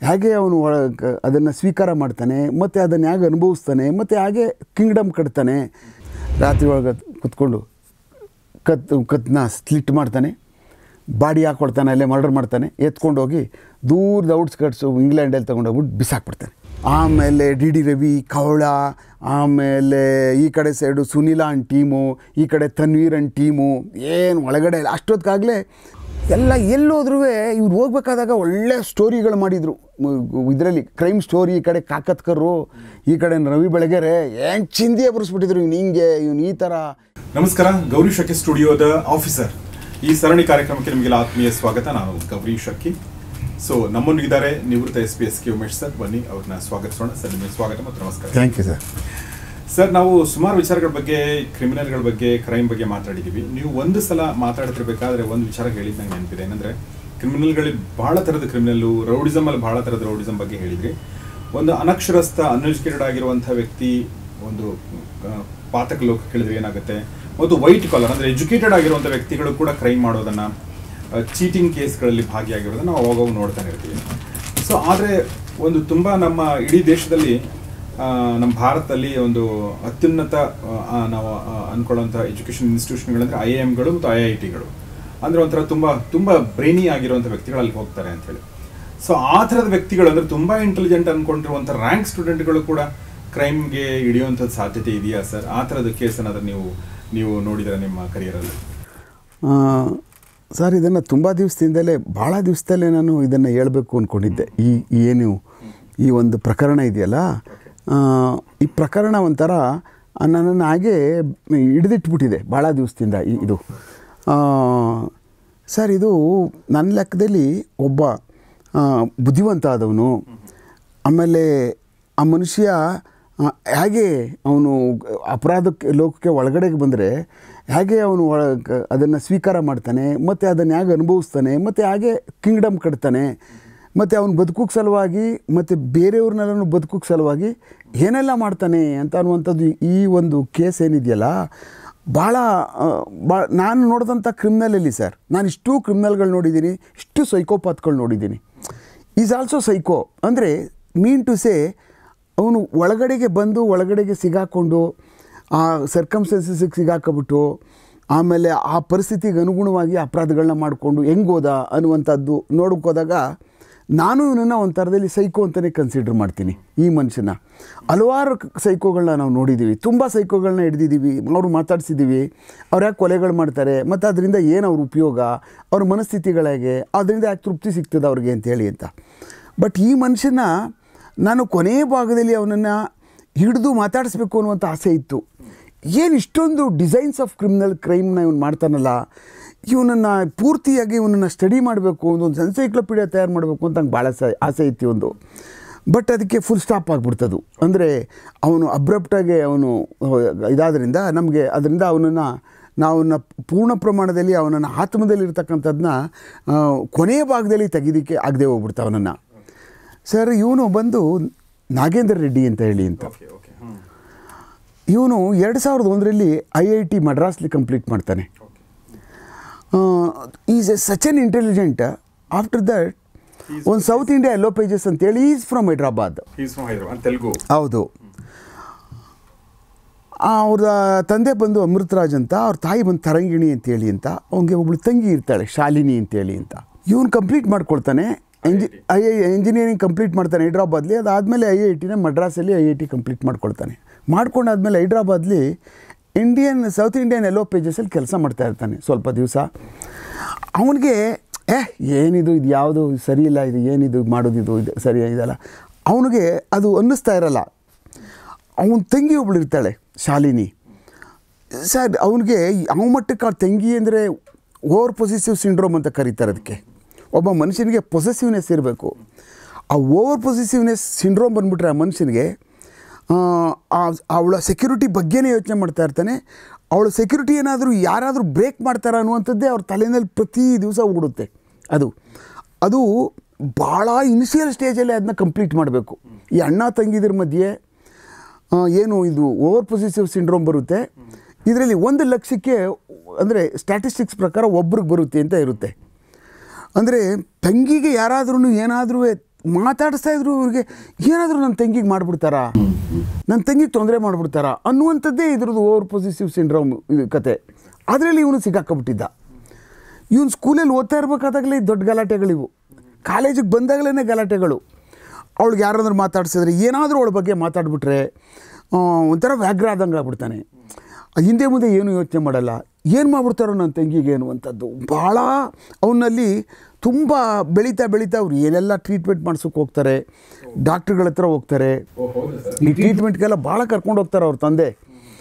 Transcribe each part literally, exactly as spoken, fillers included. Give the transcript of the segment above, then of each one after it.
ಹೇಗೆ ಅವನು ಅದನ್ನು ಸ್ವೀಕಾರ ಮಾಡ್ತಾನೆ ಮತ್ತು ಅದನ್ನು ಹೇಗೆ ಅನುಭವಿಸ್ತಾನೆ ಮತ್ತು ಹಾಗೆ ಕಿಂಗ್ಡಮ್ ಕಟ್ತಾನೆ. ರಾತ್ರಿ ಒಳಗೆ ಕುತ್ಕೊಂಡು ಕತ್ ಕತ್ತನ್ನ ಸ್ಲಿಟ್ ಮಾಡ್ತಾನೆ, ಬಾಡಿ ಹಾಕ್ಕೊಡ್ತಾನೆ, ಅಲ್ಲೇ ಮರ್ಡರ್ ಮಾಡ್ತಾನೆ, ಎತ್ಕೊಂಡು ಹೋಗಿ ದೂರದ ಔಟ್ಸ್ಕರ್ಟ್ಸು ಇಂಗ್ಲೆಂಡಲ್ಲಿ ತೊಗೊಂಡೋಗ್ಬಿಟ್ಟು ಬಿಸಾಕ್ಬಿಡ್ತಾನೆ. ಆಮೇಲೆ ಡಿ ಡಿ ರವಿ, ಕವಳ, ಆಮೇಲೆ ಈ ಕಡೆ ಸೈಡು ಸುನಿಲಾನ್ ಟೀಮು, ಈ ಕಡೆ ತನ್ವೀರನ್ ಟೀಮು, ಏನು ಒಳಗಡೆ ಇಲ್ಲ. ಅಷ್ಟೊತ್ತಿಗಾಗಲೇ ಎಲ್ಲ ಎಲ್ಲೋದ್ರೂ ಇವ್ರು ಹೋಗ್ಬೇಕಾದಾಗ ಒಳ್ಳೆ ಸ್ಟೋರಿಗಳು ಮಾಡಿದರು ಇದರಲ್ಲಿ, ಕ್ರೈಮ್ ಸ್ಟೋರಿ. ಈ ಕಡೆ ಕಾಕತ್ಕರು, ಈ ಕಡೆ ರವಿ ಬೆಳಗೆರೆ ಏನು ಚಿಂದಿಯೇ ಬರೆಸ್ಬಿಟ್ಟಿದ್ರು, ಇವ್ನು ಹಿಂಗೆ ಇವನು ಈ ಥರ. ನಮಸ್ಕಾರ, ಗೌರಿಶಾಕಿ ಸ್ಟುಡಿಯೋದ ಆಫೀಸರ್ ಈ ಸರಣಿ ಕಾರ್ಯಕ್ರಮಕ್ಕೆ ನಿಮಗೆಲ್ಲ ಆತ್ಮೀಯ ಸ್ವಾಗತ. ನಾನು ಗೌರಿಶಾಕಿ. ಸೊ ನಮ್ಮೊಂದಿಗಿದ್ದಾರೆ ನಿವೃತ್ತ ಎಸ್ ಪಿ SKUmesh ಸರ್. ಬನ್ನಿ ಅವ್ರನ್ನ ಸ್ವಾಗತಿಸೋಣ. ಸರ್, ನಿಮಗೆ ಸ್ವಾಗತ ಮತ್ತು ನಮಸ್ಕಾರ. Thank you sir. ಸರ್, ನಾವು ಸುಮಾರು ವಿಚಾರಗಳ ಬಗ್ಗೆ, ಕ್ರಿಮಿನಲ್ಗಳ ಬಗ್ಗೆ, ಕ್ರೈಮ್ ಬಗ್ಗೆ ಮಾತಾಡಿದ್ದೀವಿ. ನೀವು ಒಂದು ಸಲ ಮಾತಾಡ್ತಿರ್ಬೇಕಾದ್ರೆ ಒಂದು ವಿಚಾರ ಹೇಳಿದ್ದು ನಂಗೆ ನೆನಪಿದೆ. ಏನಂದರೆ, ಕ್ರಿಮಿನಲ್ಗಳಲ್ಲಿ ಬಹಳ ಥರದ ಕ್ರಿಮಿನಲ್ಲು, ರೌಡಿಸಮಲ್ಲಿ ಬಹಳ ಥರದ ರೌಡಿಸಮ್ ಬಗ್ಗೆ ಹೇಳಿದ್ರಿ. ಒಂದು ಅನಕ್ಷರಸ್ಥ, ಅನ್ಎಜುಕೇಟೆಡ್ ಆಗಿರುವಂಥ ವ್ಯಕ್ತಿ ಒಂದು ಪಾತಕ ಲೋಕ ಕೇಳಿದ್ರೆ ಏನಾಗುತ್ತೆ, ಮತ್ತು ವೈಟ್ ಕಾಲರ್ ಅಂದರೆ ಎಜುಕೇಟೆಡ್ ಆಗಿರುವಂಥ ವ್ಯಕ್ತಿಗಳು ಕೂಡ ಕ್ರೈಮ್ ಮಾಡೋದನ್ನು, ಚೀಟಿಂಗ್ ಕೇಸ್ಗಳಲ್ಲಿ ಭಾಗಿಯಾಗಿರೋದನ್ನು ನಾವು ಅವಾಗ ನೋಡ್ತಾನೆ ಇರ್ತೀವಿ. ಸೊ ಆದರೆ ಒಂದು ತುಂಬ ನಮ್ಮ ಇಡೀ ದೇಶದಲ್ಲಿ, ನಮ್ಮ ಭಾರತದಲ್ಲಿ ಒಂದು ಅತ್ಯುನ್ನತ ನಾವು ಅಂದ್ಕೊಳ್ಳೋಂಥ ಎಜುಕೇಷನ್ ಇನ್ಸ್ಟಿಟ್ಯೂಷನ್ಗಳಂದರೆ ಐ ಐ ಎಮ್ಗಳು ಮತ್ತು ಐ ಐ ಟಿಗಳು. ಅಂದರೆ ಒಂಥರ ತುಂಬ ತುಂಬ ಬ್ರೈನಿ ಆಗಿರುವಂಥ ವ್ಯಕ್ತಿಗಳು ಅಲ್ಲಿ ಹೋಗ್ತಾರೆ ಅಂಥೇಳಿ. ಸೊ ಆ ಥರದ ವ್ಯಕ್ತಿಗಳು ಅಂದರೆ ತುಂಬ ಇಂಟೆಲಿಜೆಂಟ್ ಅಂದ್ಕೊಂಡಿರುವಂಥ ರ್ಯಾಂಕ್ ಸ್ಟೂಡೆಂಟ್ಗಳು ಕೂಡ ಕ್ರೈಮ್ಗೆ ಹಿಡಿಯುವಂಥದ್ದು ಸಾಧ್ಯತೆ ಇದೆಯಾ ಸರ್? ಆ ಥರದ ಕೇಸ್ ಏನಾದರೂ ನೀವು ನೀವು ನೋಡಿದರೆ ನಿಮ್ಮ ಕರಿಯರಲ್ಲಿ? ಸರ್, ಇದನ್ನು ತುಂಬ ದಿವಸದಿಂದಲೇ, ಭಾಳ ದಿವಸದಲ್ಲೇ ನಾನು ಇದನ್ನು ಹೇಳಬೇಕು ಅಂದ್ಕೊಂಡಿದ್ದೆ. ಈ ಏನು ಈ ಒಂದು ಪ್ರಕರಣ ಇದೆಯಲ್ಲ, ಈ ಪ್ರಕರಣ ಒಂಥರ ನನ್ನನ್ನು ಹಾಗೆ ಹಿಡಿದಿಟ್ಬಿಟ್ಟಿದೆ ಭಾಳ ದಿವಸದಿಂದ. ಇದು ಸರ್, ಇದು ನನ್ನ ಲೆಕ್ಕದಲ್ಲಿ ಒಬ್ಬ ಬುದ್ಧಿವಂತ ಆದವನು, ಆಮೇಲೆ ಆ ಮನುಷ್ಯ ಹೇಗೆ ಅವನು ಅಪರಾಧಕ್ಕೆ ಲೋಕಕ್ಕೆ ಒಳಗಡೆಗೆ ಬಂದರೆ ಹೇಗೆ ಅವನು ಒಳ ಅದನ್ನು ಸ್ವೀಕಾರ ಮಾಡ್ತಾನೆ, ಮತ್ತು ಅದನ್ನು ಹೇಗೆ ಅನುಭವಿಸ್ತಾನೆ, ಮತ್ತು ಹಾಗೆ ಕಿಂಗ್ಡಮ್ ಕಟ್ತಾನೆ, ಮತ್ತು ಅವನು ಬದುಕೋಕ್ಕೆ ಸಲುವಾಗಿ ಮತ್ತು ಬೇರೆಯವ್ರನ್ನೆಲ್ಲೂ ಬದುಕೋಕ್ಕೆ ಸಲುವಾಗಿ ಏನೆಲ್ಲ ಮಾಡ್ತಾನೆ ಅಂತ ಅನ್ನುವಂಥದ್ದು ಈ ಒಂದು ಕೇಸ್ ಏನಿದೆಯಲ್ಲ, ಭಾಳ ಭಾಳ ನಾನು ನೋಡಿದಂಥ ಕ್ರಿಮಿನಲಲ್ಲಿ ಸರ್, ನಾನು ಇಷ್ಟೂ ಕ್ರಿಮಿನಲ್ಗಳು ನೋಡಿದ್ದೀನಿ, ಇಷ್ಟು ಸೈಕೋಪಾತ್ಗಳು ನೋಡಿದ್ದೀನಿ. Is also psycho. ಅಂದರೆ ಮೀನ್ ಟು ಸೇ, ಅವನು ಒಳಗಡೆಗೆ ಬಂದು ಒಳಗಡೆಗೆ ಸಿಗಾಕೊಂಡು ಆ ಸರ್ಕಮ್ಸ್ಟೆನ್ಸಸ್ಗೆ ಸಿಗಾಕೊಬಿಟ್ಟು ಆಮೇಲೆ ಆ ಪರಿಸ್ಥಿತಿಗೆ ಅನುಗುಣವಾಗಿ ಅಪರಾಧಗಳನ್ನ ಮಾಡಿಕೊಂಡು ಹೆಂಗೋದ ಅನ್ನುವಂಥದ್ದು ನೋಡ್ಕೋದಾಗ ನಾನು ಇವನನ್ನು ಒಂದು ಥರದಲ್ಲಿ ಸೈಕೋ ಅಂತಲೇ ಕನ್ಸಿಡರ್ ಮಾಡ್ತೀನಿ. ಈ ಮನುಷ್ಯನ ಹಲವಾರು ಸೈಕೋಗಳನ್ನ ನಾವು ನೋಡಿದ್ದೀವಿ, ತುಂಬ ಸೈಕೋಗಳನ್ನ ಹಿಡಿದಿದ್ದೀವಿ, ಅವ್ರು ಮಾತಾಡ್ಸಿದ್ದೀವಿ, ಅವ್ರು ಯಾಕೆ ಕೊಲೆಗಳು ಮಾಡ್ತಾರೆ, ಮತ್ತು ಅದರಿಂದ ಏನು ಅವ್ರ ಉಪಯೋಗ, ಅವ್ರ ಮನಸ್ಥಿತಿಗಳಾಗೆ, ಅದರಿಂದ ಯಾಕೆ ತೃಪ್ತಿ ಸಿಗ್ತದೆ ಅವ್ರಿಗೆ ಅಂತೇಳಿ ಅಂತ. ಬಟ್ ಈ ಮನುಷ್ಯನ ನಾನು ಕೊನೆಯ ಭಾಗದಲ್ಲಿ ಅವನನ್ನು ಹಿಡಿದು ಮಾತಾಡಿಸ್ಬೇಕು ಅನ್ನುವಂಥ ಆಸೆ ಇತ್ತು. ಏನು ಇಷ್ಟೊಂದು ಡಿಸೈನ್ಸ್ ಆಫ್ ಕ್ರಿಮಿನಲ್ ಕ್ರೈಮ್ನ ಇವನು ಮಾಡ್ತಾನಲ್ಲ, ಇವನನ್ನು ಪೂರ್ತಿಯಾಗಿ ಇವನನ್ನು ಸ್ಟಡಿ ಮಾಡಬೇಕು, ಒಂದೊಂದು ಎನ್ಸೈಕ್ಲೋಪೀಡಿಯಾ ತಯಾರು ಮಾಡಬೇಕು ಅಂತ ನಂಗೆ ಭಾಳ ಸ ಆಸೆ ಇತ್ತು ಒಂದು. ಬಟ್ ಅದಕ್ಕೆ ಫುಲ್ ಸ್ಟಾಪ್ ಆಗಿಬಿಡ್ತದು. ಅಂದರೆ ಅವನು ಅಬ್ರಪ್ಟಾಗಿ ಅವನು ಇದಾದ್ರಿಂದ ನಮಗೆ ಅದರಿಂದ ಅವನನ್ನು ನಾವು ಪೂರ್ಣ ಪ್ರಮಾಣದಲ್ಲಿ ಅವನನ್ನು ಆತ್ಮದಲ್ಲಿರ್ತಕ್ಕಂಥದ್ದನ್ನ ಕೊನೆಯ ಭಾಗದಲ್ಲಿ ತೆಗೆಯೋದಕ್ಕೆ ಆಗದೆ ಹೋಗ್ಬಿಡ್ತಾ ಅವನನ್ನು. ಸರ್, ಇವನು ಬಂದು ನಾಗೇಂದ್ರ ರೆಡ್ಡಿ ಅಂತ ಹೇಳಿ ಅಂತ. ಇವನು ಎರಡು ಸಾವಿರದ ಒಂದರಲ್ಲಿ ಐ ಐ ಟಿ ಮಡ್ರಾಸ್ಲಿ ಕಂಪ್ಲೀಟ್ ಮಾಡ್ತಾನೆ. Is a such an intelligent. After that ಒಂದು ಸೌತ್ ಇಂಡಿಯಾ ಎಲ್ಲೋ ಪೇಜಸ್ ಅಂತೇಳಿ, ಈಸ್ ಫ್ರಮ್ ಹೈದ್ರಾಬಾದ್. ಹೌದು. ಅವ್ರ ತಂದೆ ಬಂದು ಅಮೃತರಾಜ್ ಅಂತ, ಅವ್ರ ತಾಯಿ ಬಂದು ತರಂಗಿಣಿ ಅಂತೇಳಿ ಅಂತ. ಅವನಿಗೆ ಒಬ್ಳು ತಂಗಿ ಇರ್ತಾಳೆ, ಶಾಲಿನಿ ಅಂತೇಳಿ ಅಂತ. ಇವನು ಕಂಪ್ಲೀಟ್ ಮಾಡ್ಕೊಳ್ತಾನೆ, ಎಂಜಿ ಐ ಐ ಇಂಜಿನಿಯರಿಂಗ್ ಕಂಪ್ಲೀಟ್ ಮಾಡ್ತಾನೆ ಹೈದ್ರಾಬಾದ್ಲಿ. ಅದಾದಮೇಲೆ ಐ ಐ ಟಿನ ಮಡ್ರಾಸಲ್ಲಿ ಐ ಐ ಟಿ ಕಂಪ್ಲೀಟ್ ಮಾಡ್ಕೊಳ್ತಾನೆ. ಮಾಡ್ಕೊಂಡಾದ್ಮೇಲೆ ಹೈದ್ರಾಬಾದ್ಲಿ ಇಂಡಿಯನ್ ಸೌತ್ ಇಂಡಿಯನ್ ಎಲ್ಲೋ ಪೇಜಸಲ್ಲಿ ಕೆಲಸ ಮಾಡ್ತಾ ಇರ್ತಾನೆ ಸ್ವಲ್ಪ ದಿವಸ. ಅವನಿಗೆ ಏ ಏನಿದು, ಇದು ಯಾವುದು ಸರಿ ಇಲ್ಲ, ಇದು ಏನಿದು ಮಾಡೋದಿದು, ಇದು ಸರಿ ಇದಲ್ಲ, ಅವನಿಗೆ ಅದು ಅನ್ನಿಸ್ತಾ ಇರಲ್ಲ. ಅವನ ತಂಗಿ ಒಬ್ಳು ಇರ್ತಾಳೆ, ಶಾಲಿನಿ. ಸರ್, ಅವನಿಗೆ ಯಾವ ಮಟ್ಟಕ್ಕೆ ಆ ತಂಗಿ ಅಂದರೆ ಓವರ್ ಪೊಸೆಸಿವ್ ಸಿಂಡ್ರೋಮ್ ಅಂತ ಕರೀತಾರೆ ಅದಕ್ಕೆ. ಒಬ್ಬ ಮನುಷ್ಯನಿಗೆ ಪೊಸೆಸಿವ್ನೆಸ್ ಇರಬೇಕು. ಆ ಓವರ್ ಪೊಸೆಸಿವ್ನೆಸ್ ಸಿಂಡ್ರೋಮ್ ಬಂದುಬಿಟ್ರೆ ಆ ಮನುಷ್ಯನಿಗೆ ಅವಳ ಸೆಕ್ಯೂರಿಟಿ ಬಗ್ಗೆನೇ ಯೋಚನೆ ಮಾಡ್ತಾ ಇರ್ತಾನೆ. ಅವಳ ಸೆಕ್ಯೂರಿಟಿ ಏನಾದರೂ ಯಾರಾದರೂ ಬ್ರೇಕ್ ಮಾಡ್ತಾರ ಅನ್ನುವಂಥದ್ದೇ ಅವ್ರ ತಲೆಯಲ್ಲಿ ಪ್ರತಿ ದಿವಸ ಓಡುತ್ತೆ. ಅದು ಅದು ಭಾಳ ಇನಿಷಿಯಲ್ ಸ್ಟೇಜಲ್ಲಿ ಅದನ್ನ ಕಂಪ್ಲೀಟ್ ಮಾಡಬೇಕು. ಈ ಅಣ್ಣ ತಂಗಿದ್ರ ಮಧ್ಯೆ ಏನು ಇದು ಓವರ್ ಪೊಸೆಸಿವ್ ಸಿಂಡ್ರೋಮ್ ಬರುತ್ತೆ. ಇದರಲ್ಲಿ ಒಂದು ಲಕ್ಷಕ್ಕೆ ಅಂದರೆ ಸ್ಟ್ಯಾಟಿಸ್ಟಿಕ್ಸ್ ಪ್ರಕಾರ ಒಬ್ರಿಗೆ ಬರುತ್ತೆ ಅಂತ ಇರುತ್ತೆ. ಅಂದರೆ ತಂಗಿಗೆ ಯಾರಾದ್ರೂ ಏನಾದರೂ ಮಾತಾಡಿಸ್ತಾ ಇದ್ರು ಇವ್ರಿಗೆ ಏನಾದರೂ ನನ್ನ ತಂಗಿಗೆ ಮಾಡಿಬಿಡ್ತಾರಾ, ನನ್ನ ತಂಗಿಗೆ ತೊಂದರೆ ಮಾಡಿಬಿಡ್ತಾರಾ ಅನ್ನುವಂಥದ್ದೇ ಇದ್ರದ್ದು ಓವರ್ ಪೊಸಿಟಿವ್ ಸಿಂಡ್ರೋಮ್ ಇದು ಕತೆ. ಅದರಲ್ಲಿ ಇವನು ಸಿಕ್ಕಾಕೊಂಬಿಟ್ಟಿದ್ದ. ಇವನು ಸ್ಕೂಲಲ್ಲಿ ಓದ್ತಾ ಇರಬೇಕಾದಾಗಲೇ ದೊಡ್ಡ ಗಲಾಟೆಗಳಿವು, ಕಾಲೇಜಿಗೆ ಬಂದಾಗಲೇ ಗಲಾಟೆಗಳು. ಅವಳಿಗೆ ಯಾರಾದ್ರೂ ಮಾತಾಡ್ಸಿದ್ರೆ ಏನಾದರೂ ಅವಳ ಬಗ್ಗೆ ಮಾತಾಡ್ಬಿಟ್ರೆ ಒಂಥರ ವ್ಯಾಘ್ರ ಆದಂಗೆ ಆಗ್ಬಿಡ್ತಾನೆ. ಹಿಂದೆ ಮುಂದೆ ಏನು ಯೋಚನೆ ಮಾಡಲ್ಲ, ಏನು ಮಾಡ್ಬಿಡ್ತಾರೋ ನನ್ನ ತಂಗಿಗೆ ಅನ್ನುವಂಥದ್ದು ಭಾಳ ಅವನಲ್ಲಿ ತುಂಬ ಬೆಳೀತಾ ಬೆಳೀತಾ ಅವ್ರು ಏನೆಲ್ಲ ಟ್ರೀಟ್ಮೆಂಟ್ ಮಾಡ್ಸೋಕೆ ಹೋಗ್ತಾರೆ, ಡಾಕ್ಟ್ರುಗಳ ಹತ್ರ ಹೋಗ್ತಾರೆ. ಈ ಟ್ರೀಟ್ಮೆಂಟ್ಗೆಲ್ಲ ಭಾಳ ಕರ್ಕೊಂಡು ಹೋಗ್ತಾರೆ ಅವ್ರ ತಂದೆ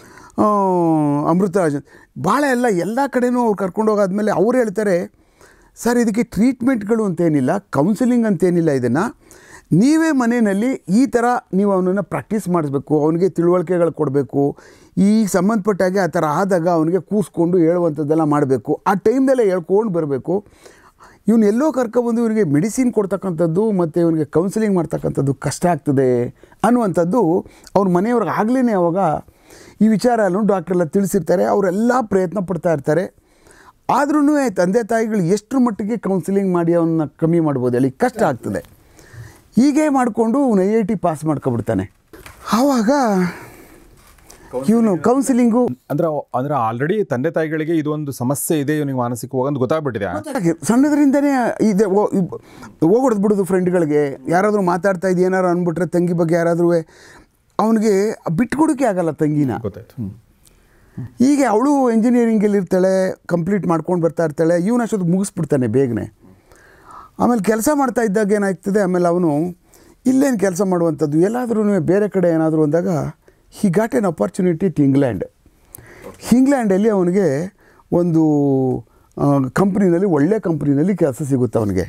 ಅಮೃತರಾಜ್. ಭಾಳ ಎಲ್ಲ ಎಲ್ಲ ಕಡೆನೂ ಅವ್ರು ಕರ್ಕೊಂಡು ಹೋಗಾದ್ಮೇಲೆ ಅವ್ರು ಹೇಳ್ತಾರೆ, ಸರ್ ಇದಕ್ಕೆ ಟ್ರೀಟ್ಮೆಂಟ್ಗಳು ಅಂತೇನಿಲ್ಲ, ಕೌನ್ಸಿಲಿಂಗ್ ಅಂತೇನಿಲ್ಲ, ಇದನ್ನು ನೀವೇ ಮನೆಯಲ್ಲಿ ಈ ಥರ ನೀವು ಅವನನ್ನು ಪ್ರಾಕ್ಟೀಸ್ ಮಾಡಿಸ್ಬೇಕು, ಅವನಿಗೆ ತಿಳುವಳಿಕೆಗಳು ಕೊಡಬೇಕು. ಈ ಸಂಬಂಧಪಟ್ಟಾಗೆ ಆ ಥರ ಆದಾಗ ಅವನಿಗೆ ಕೂಸ್ಕೊಂಡು ಹೇಳುವಂಥದ್ದೆಲ್ಲ ಮಾಡಬೇಕು. ಆ ಟೈಮ್ದಲ್ಲೇ ಹೇಳ್ಕೊಂಡು ಬರಬೇಕು. ಇವನು ಎಲ್ಲೋ ಕರ್ಕೊಬಂದು ಇವನಿಗೆ ಮೆಡಿಸಿನ್ ಕೊಡ್ತಕ್ಕಂಥದ್ದು ಮತ್ತು ಇವನಿಗೆ ಕೌನ್ಸಿಲಿಂಗ್ ಮಾಡ್ತಕ್ಕಂಥದ್ದು ಕಷ್ಟ ಆಗ್ತದೆ ಅನ್ನುವಂಥದ್ದು ಅವ್ರ ಮನೆಯವ್ರಿಗೆ ಆಗಲೇ ಅವಾಗ ಈ ವಿಚಾರ ಎಲ್ಲ ಡಾಕ್ಟ್ರೆಲ್ಲ ತಿಳಿಸಿರ್ತಾರೆ. ಅವರೆಲ್ಲ ಪ್ರಯತ್ನ ಪಡ್ತಾ ಇರ್ತಾರೆ. ಆದ್ರೂ ತಂದೆ ತಾಯಿಗಳು ಎಷ್ಟು ಮಟ್ಟಿಗೆ ಕೌನ್ಸಿಲಿಂಗ್ ಮಾಡಿ ಅವನ್ನ ಕಮ್ಮಿ ಮಾಡ್ಬೋದು ಹೇಳಿ ಕಷ್ಟ ಆಗ್ತದೆ. ಹೀಗೆ ಮಾಡಿಕೊಂಡು ಅವನು ಐ ಐ ಟಿ ಪಾಸ್ ಮಾಡ್ಕೊಬಿಡ್ತಾನೆ. ಆವಾಗ ಇವನು ಕೌನ್ಸಿಲಿಂಗು ಅಂದ್ರೆ ಅಂದ್ರೆ ಆಲ್ರೆಡಿ ತಂದೆ ತಾಯಿಗಳಿಗೆ ಇದೊಂದು ಸಮಸ್ಯೆ ಇದೆ, ಇವನಿಗೆ ಮಾನಸಿಕವಾಗಿ ಅಂತ ಗೊತ್ತಾಗ್ಬಿಟ್ಟಿದೆ. ಸಣ್ಣದ್ರಿಂದನೇ ಇದೆ ಹೋಗೊಡ್ದು ಬಿಡೋದು ಫ್ರೆಂಡ್ಗಳಿಗೆ. ಯಾರಾದರೂ ಮಾತಾಡ್ತಾ ಇದ್ದು ಏನಾರು ಅಂದ್ಬಿಟ್ರೆ ತಂಗಿ ಬಗ್ಗೆ ಯಾರಾದರೂ ಅವನಿಗೆ ಬಿಟ್ಕೊಡೋಕೆ ಆಗಲ್ಲ ತಂಗಿನ. ಹೀಗೆ ಅವಳು ಇಂಜಿನಿಯರಿಂಗಲ್ಲಿ ಇರ್ತಾಳೆ, ಕಂಪ್ಲೀಟ್ ಮಾಡ್ಕೊಂಡು ಬರ್ತಾ ಇರ್ತಾಳೆ. ಇವನು ಅಷ್ಟೊತ್ತು ಮುಗಿಸ್ಬಿಡ್ತಾನೆ ಬೇಗನೆ. ಆಮೇಲೆ ಕೆಲಸ ಮಾಡ್ತಾ ಇದ್ದಾಗ ಏನಾಗ್ತದೆ, ಆಮೇಲೆ ಅವನು ಇಲ್ಲೇನು ಕೆಲಸ ಮಾಡುವಂಥದ್ದು ಎಲ್ಲಾದ್ರೂ ಬೇರೆ ಕಡೆ ಏನಾದರೂ ಅಂದಾಗ he got an opportunity to England. ಇಂಗ್ಲೆಂಡಲ್ಲಿ ಅವನಿಗೆ ಒಂದು ಕಂಪ್ನಿನಲ್ಲಿ ಒಳ್ಳೆ ಕಂಪ್ನಿನಲ್ಲಿ ಕೆಲಸ ಸಿಗುತ್ತೆ ಅವನಿಗೆ.